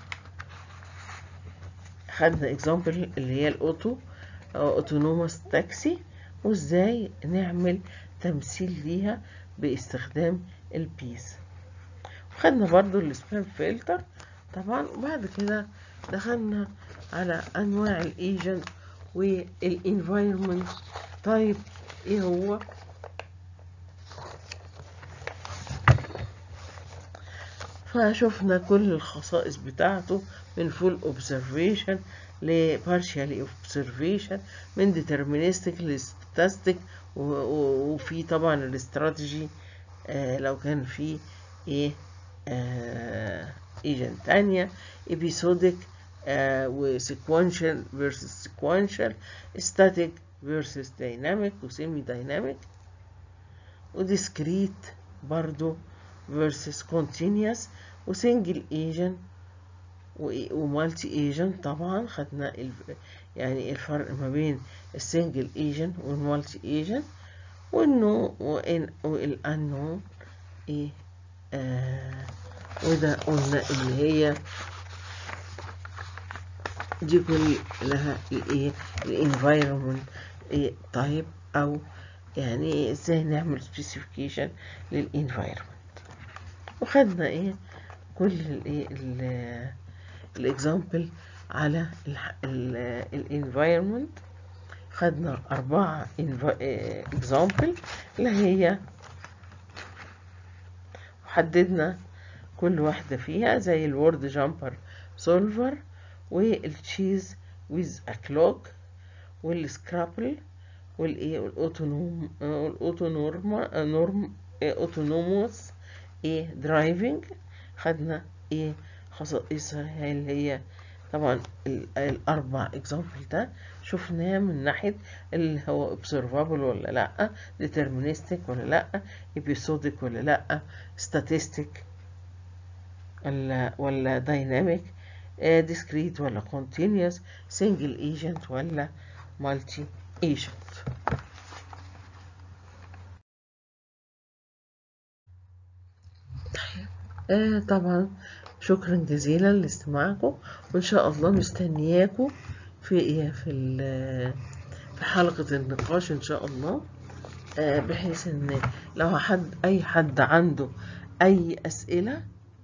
خدنا example اللي هي الاوتو autonomous taxi، وازاي نعمل تمثيل ليها باستخدام البيس. خدنا برضو السبام فلتر طبعا. وبعد كده دخلنا على انواع الايجنت والانفايرمنت طيب ايه هو. فشوفنا كل الخصائص بتاعته من full observation ل partially observation، من deterministic ل stochastic، وفي طبعا الاستراتيجي آه لو كان في ايه آه agent تانية episodic آه و sequential versus sequential، static versus dynamic و semi dynamic، و discrete برضو versus continuous، وسنجل ايجنت ومالتي ايجنت. طبعا خدنا يعني الفرق ما بين السنجل ايجنت والمالتي ايجنت، والنو والانو ايه آه وده قلنا اللي هي دي كلها الايه الانفايرمنت ايه طيب، او يعني ازاي نعمل سبيسيفيكيشن للانفايرمنت. وخدنا ايه كل الايه الاكزامبل على الانفايرمنت. خدنا اربعة اكزامبل اللي هي حددنا كل واحدة فيها زي الورد جامبر سولفر، والتشيز ويز اكلوك، والسكرابل، والايه والاوتونوم والاوتونورما نورم اوتونوموس ايه درايفنج. خدنا ايه خصائصها اللي هي طبعا الاربع اكزامبل ده شفناه من ناحيه اللي هو observable ولا لا، deterministic ولا لا، episodic ولا لا، statistic ولا ولا dynamic، discrete ولا continuous، single agent ولا multi agent. آه طبعا شكرا جزيلا لاستماعكم، وان شاء الله مستنياكم في ايه في في حلقة النقاش ان شاء الله، آه بحيث ان لو حد اي حد عنده اي اسئلة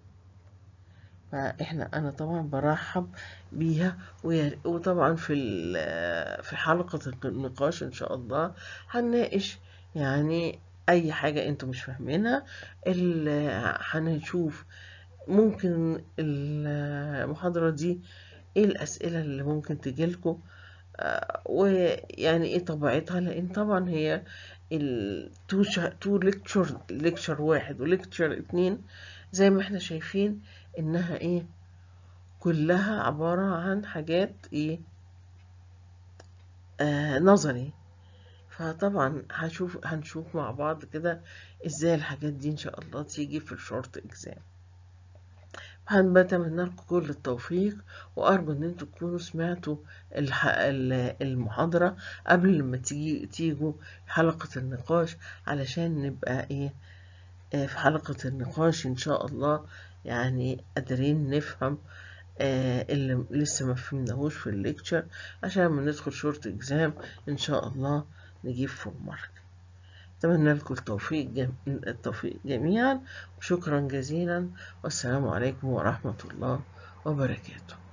فاحنا انا طبعا برحب بيها. وطبعا في في حلقة النقاش ان شاء الله هنناقش يعني اي حاجة انتم مش فاهمينها، هنشوف ممكن المحاضرة دي ايه الاسئلة اللي ممكن تجيلكم، آه ويعني ايه طبيعتها، لان طبعا هي التو تو ليكتشر ليكتشر واحد وليكتشر اتنين زي ما احنا شايفين انها ايه كلها عبارة عن حاجات ايه آه نظري. فطبعا هنشوف هنشوف مع بعض كده ازاي الحاجات دي ان شاء الله تيجي في الشورت اكزام. بتمنى لكم كل التوفيق، وارجو ان انتوا تكونوا سمعتوا المحاضرة قبل لما تيجي تيجوا حلقة النقاش، علشان نبقى ايه في حلقة النقاش ان شاء الله يعني قادرين نفهم اللي لسه ما فهمناهوش في الليكتشر، عشان لما ندخل شورت اكزام ان شاء الله نجيب فول مارك. أتمنى لكم التوفيق جم... التوفيق جميعا، وشكرا جزيلا، والسلام عليكم ورحمة الله وبركاته.